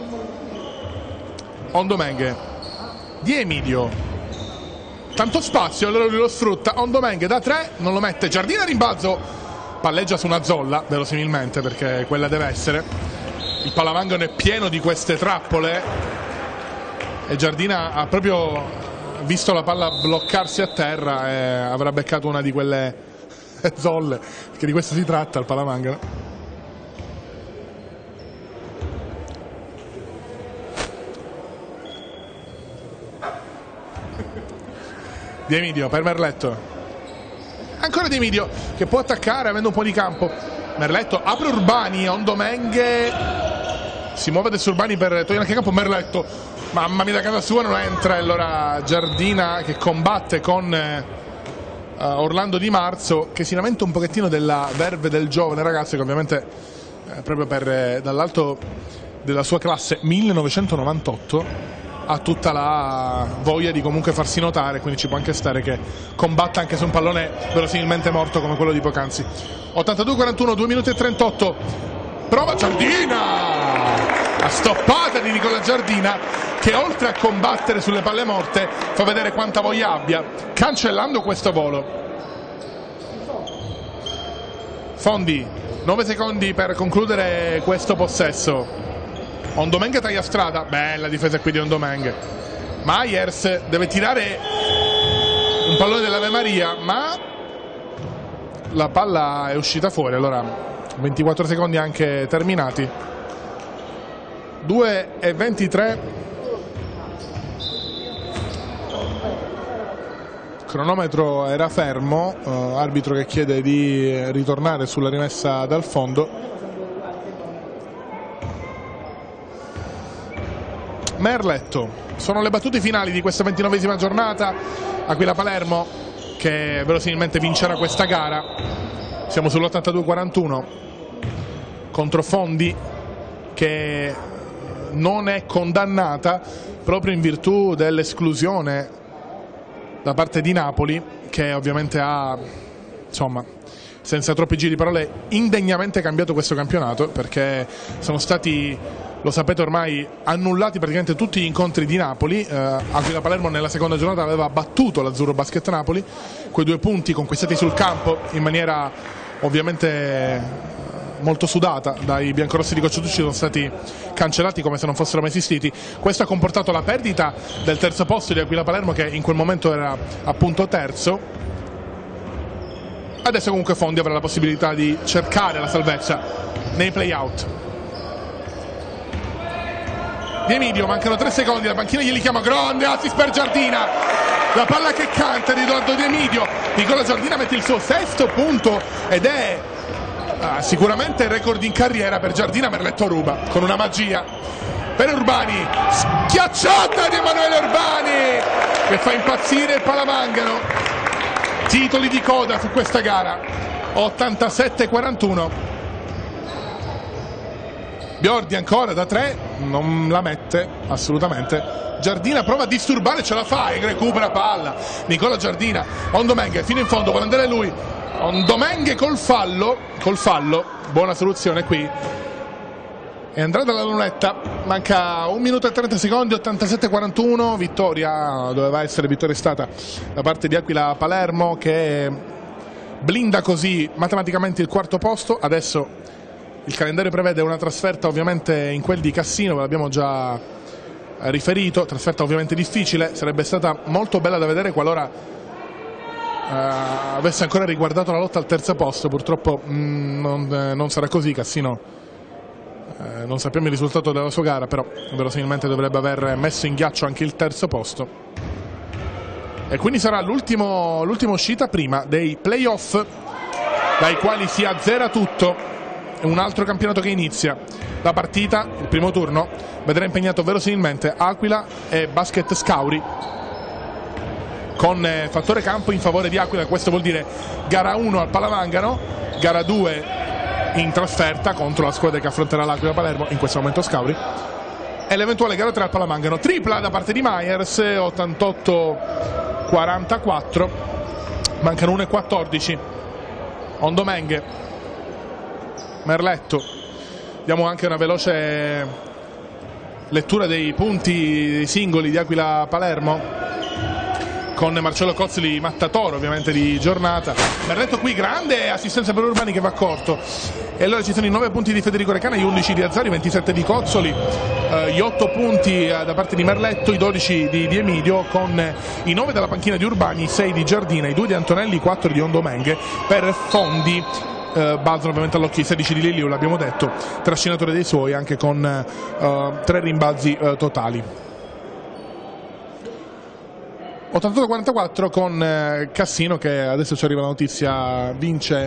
Ondomengue, Di Emidio, tanto spazio, allora lui lo sfrutta. Ondomengue da tre, non lo mette. Giardina rimbalzo, palleggia su una zolla verosimilmente perché quella deve essere. Il Palamangano è pieno di queste trappole e Giardina ha proprio visto la palla bloccarsi a terra e avrà beccato una di quelle zolle, perché di questo si tratta il Palamangano. Di Emidio per Merletto, ancora Di Emidio che può attaccare avendo un po' di campo. Merletto apre Urbani, Ondomenghe si muove adesso Urbani per togliere anche campo. Merletto, mamma mia, da casa sua non entra, e allora Giardina che combatte con eh, Orlando Di Marzo, che si lamenta un pochettino della verve del giovane ragazzo che ovviamente eh, proprio per eh, dall'alto della sua classe millenovecentonovantotto ha tutta la voglia di comunque farsi notare, quindi ci può anche stare che combatta anche su un pallone verosimilmente morto come quello di poc'anzi. ottantadue quarantuno, due minuti e trentotto, prova Giardina, la stoppata di Nicola Giardina che oltre a combattere sulle palle morte fa vedere quanta voglia abbia, cancellando questo volo. Fondi, nove secondi per concludere questo possesso. Ondomenghe taglia strada, bella difesa qui di Ondomenghe. Myers deve tirare un pallone dell'Ave Maria, ma la palla è uscita fuori, allora ventiquattro secondi anche terminati. due e ventitré. Cronometro era fermo, uh, arbitro che chiede di ritornare sulla rimessa dal fondo. Merletto, sono le battute finali di questa ventinovesima giornata. Aquila Palermo che verosimilmente vincerà questa gara. Siamo sull'ottantadue quarantuno contro Fondi che non è condannata proprio in virtù dell'esclusione da parte di Napoli, che ovviamente ha, insomma, senza troppi giri di parole, indegnamente cambiato questo campionato, perché sono stati, lo sapete ormai, annullati praticamente tutti gli incontri di Napoli. eh, Aquila Palermo nella seconda giornata aveva battuto l'Azzurro Basket Napoli, quei due punti conquistati sul campo in maniera ovviamente molto sudata dai biancorossi di Coach Tucci sono stati cancellati come se non fossero mai esistiti. Questo ha comportato la perdita del terzo posto di Aquila Palermo, che in quel momento era appunto terzo. Adesso comunque Fondi avrà la possibilità di cercare la salvezza nei play-out. Di Emidio, mancano tre secondi, la panchina glieli chiama, grande assist per Giardina, la palla che canta di Edoardo Di Emidio. Nicola Giardina mette il suo sesto punto ed è ah, sicuramente il record in carriera per Giardina. Merletto ruba con una magia per Urbani, schiacciata di Emanuele Urbani che fa impazzire il Palamangano. Titoli di coda su questa gara, ottantasette quarantuno. Biordi ancora da tre, non la mette assolutamente. Giardina prova a disturbare, ce la fa e recupera palla. Nicola Giardina, Ondomenghe fino in fondo, vuole andare lui. Ondomenghe col fallo, col fallo, buona soluzione qui. E andrà dalla lunetta, manca un minuto e trenta secondi, ottantasette quarantuno, vittoria, doveva essere vittoria stata da parte di Aquila Palermo, che blinda così matematicamente il quarto posto. Adesso il calendario prevede una trasferta ovviamente in quel di Cassino, ve l'abbiamo già riferito, trasferta ovviamente difficile, sarebbe stata molto bella da vedere qualora eh, avesse ancora riguardato la lotta al terzo posto. Purtroppo mh, non, eh, non sarà così. Cassino eh, non sappiamo il risultato della sua gara, però verosimilmente dovrebbe aver messo in ghiaccio anche il terzo posto e quindi sarà l'ultima uscita prima dei playoff, dai quali si azzera tutto. Un altro campionato che inizia. La partita, il primo turno, vedrà impegnato verosimilmente Aquila e Basket Scauri, con eh, fattore campo in favore di Aquila. Questo vuol dire gara uno al Palamangano, gara due in trasferta contro la squadra che affronterà l'Aquila Palermo, in questo momento Scauri, e l'eventuale gara tre al Palamangano. Tripla da parte di Myers, ottantotto quarantaquattro, mancano uno e quattordici. Ondomenghe, Merletto, diamo anche una veloce lettura dei punti singoli di Aquila Palermo con Marcello Cozzoli, mattatore ovviamente di giornata. Merletto qui, grande assistenza per Urbani che va corto, e allora ci sono i nove punti di Federico Recana, gli undici di Azzari, ventisette di Cozzoli, eh, gli otto punti eh, da parte di Merletto, i dodici di, di Emidio, con eh, i nove dalla panchina di Urbani, i sei di Giardina, i due di Antonelli, i quattro di Ondomenghe. Per Fondi Uh, balzano ovviamente all'occhio i sedici di Liliu, l'abbiamo detto, trascinatore dei suoi anche con uh, tre rimbalzi uh, totali. ottantotto a quarantaquattro con eh, Cassino, che adesso ci arriva la notizia, vince,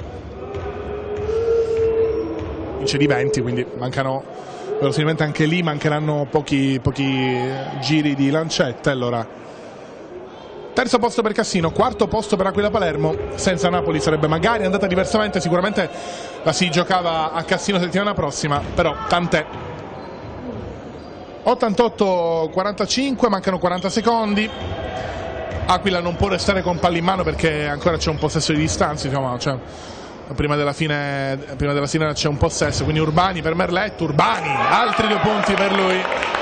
vince di venti, quindi mancano, verosimilmente anche lì mancheranno pochi, pochi giri di lancette. Allora, terzo posto per Cassino, quarto posto per Aquila Palermo. Senza Napoli sarebbe magari andata diversamente, sicuramente la si giocava a Cassino settimana prossima, però tant'è. ottantotto a quarantacinque, mancano quaranta secondi. Aquila non può restare con palla in mano perché ancora c'è un possesso di distanza, insomma, cioè, prima della fine, prima della sirena c'è un possesso, quindi Urbani per Merletto, Urbani, altri due punti per lui.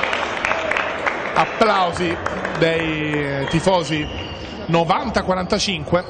Applausi dei tifosi. Novanta a quarantacinque.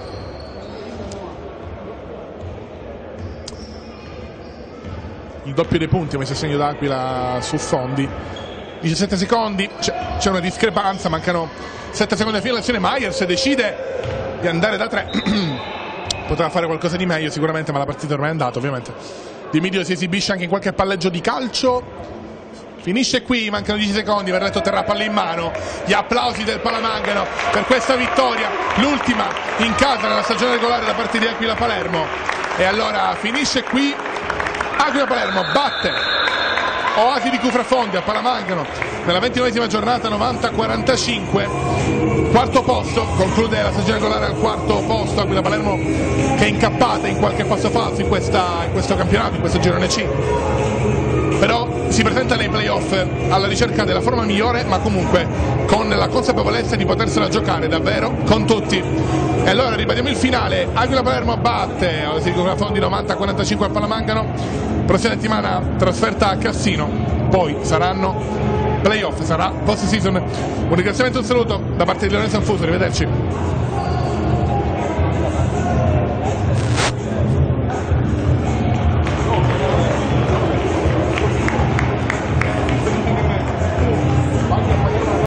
Il doppio dei punti messo a segno d'Aquila su Fondi. diciassette secondi, c'è una discrepanza, mancano sette secondi alla fine dell'azione. Myers decide di andare da tre. Poteva fare qualcosa di meglio sicuramente, ma la partita ormai è andata, ovviamente. Di Midio si esibisce anche in qualche palleggio di calcio. Finisce qui, mancano dieci secondi, Merletto terrà palla in mano. Gli applausi del Palamangano per questa vittoria, l'ultima in casa nella stagione regolare da parte di Aquila Palermo. E allora finisce qui, Aquila Palermo batte Oasi di Cufrafondi a Palamangano nella ventinovesima giornata, novanta a quarantacinque. Quarto posto, conclude la stagione regolare al quarto posto Aquila Palermo, che è incappata in qualche passo falso in, questa, in questo campionato, in questo girone C. Però si presenta nei playoff alla ricerca della forma migliore, ma comunque con la consapevolezza di potersela giocare davvero con tutti. E allora ribadiamo il finale: Aquila Palermo batte Oasi di Cufrafondi novanta a quarantacinque al Palamangano. Prossima settimana trasferta a Cassino, poi saranno playoff, sarà post season. Un ringraziamento e un saluto da parte di Leone Sanfuso, arrivederci.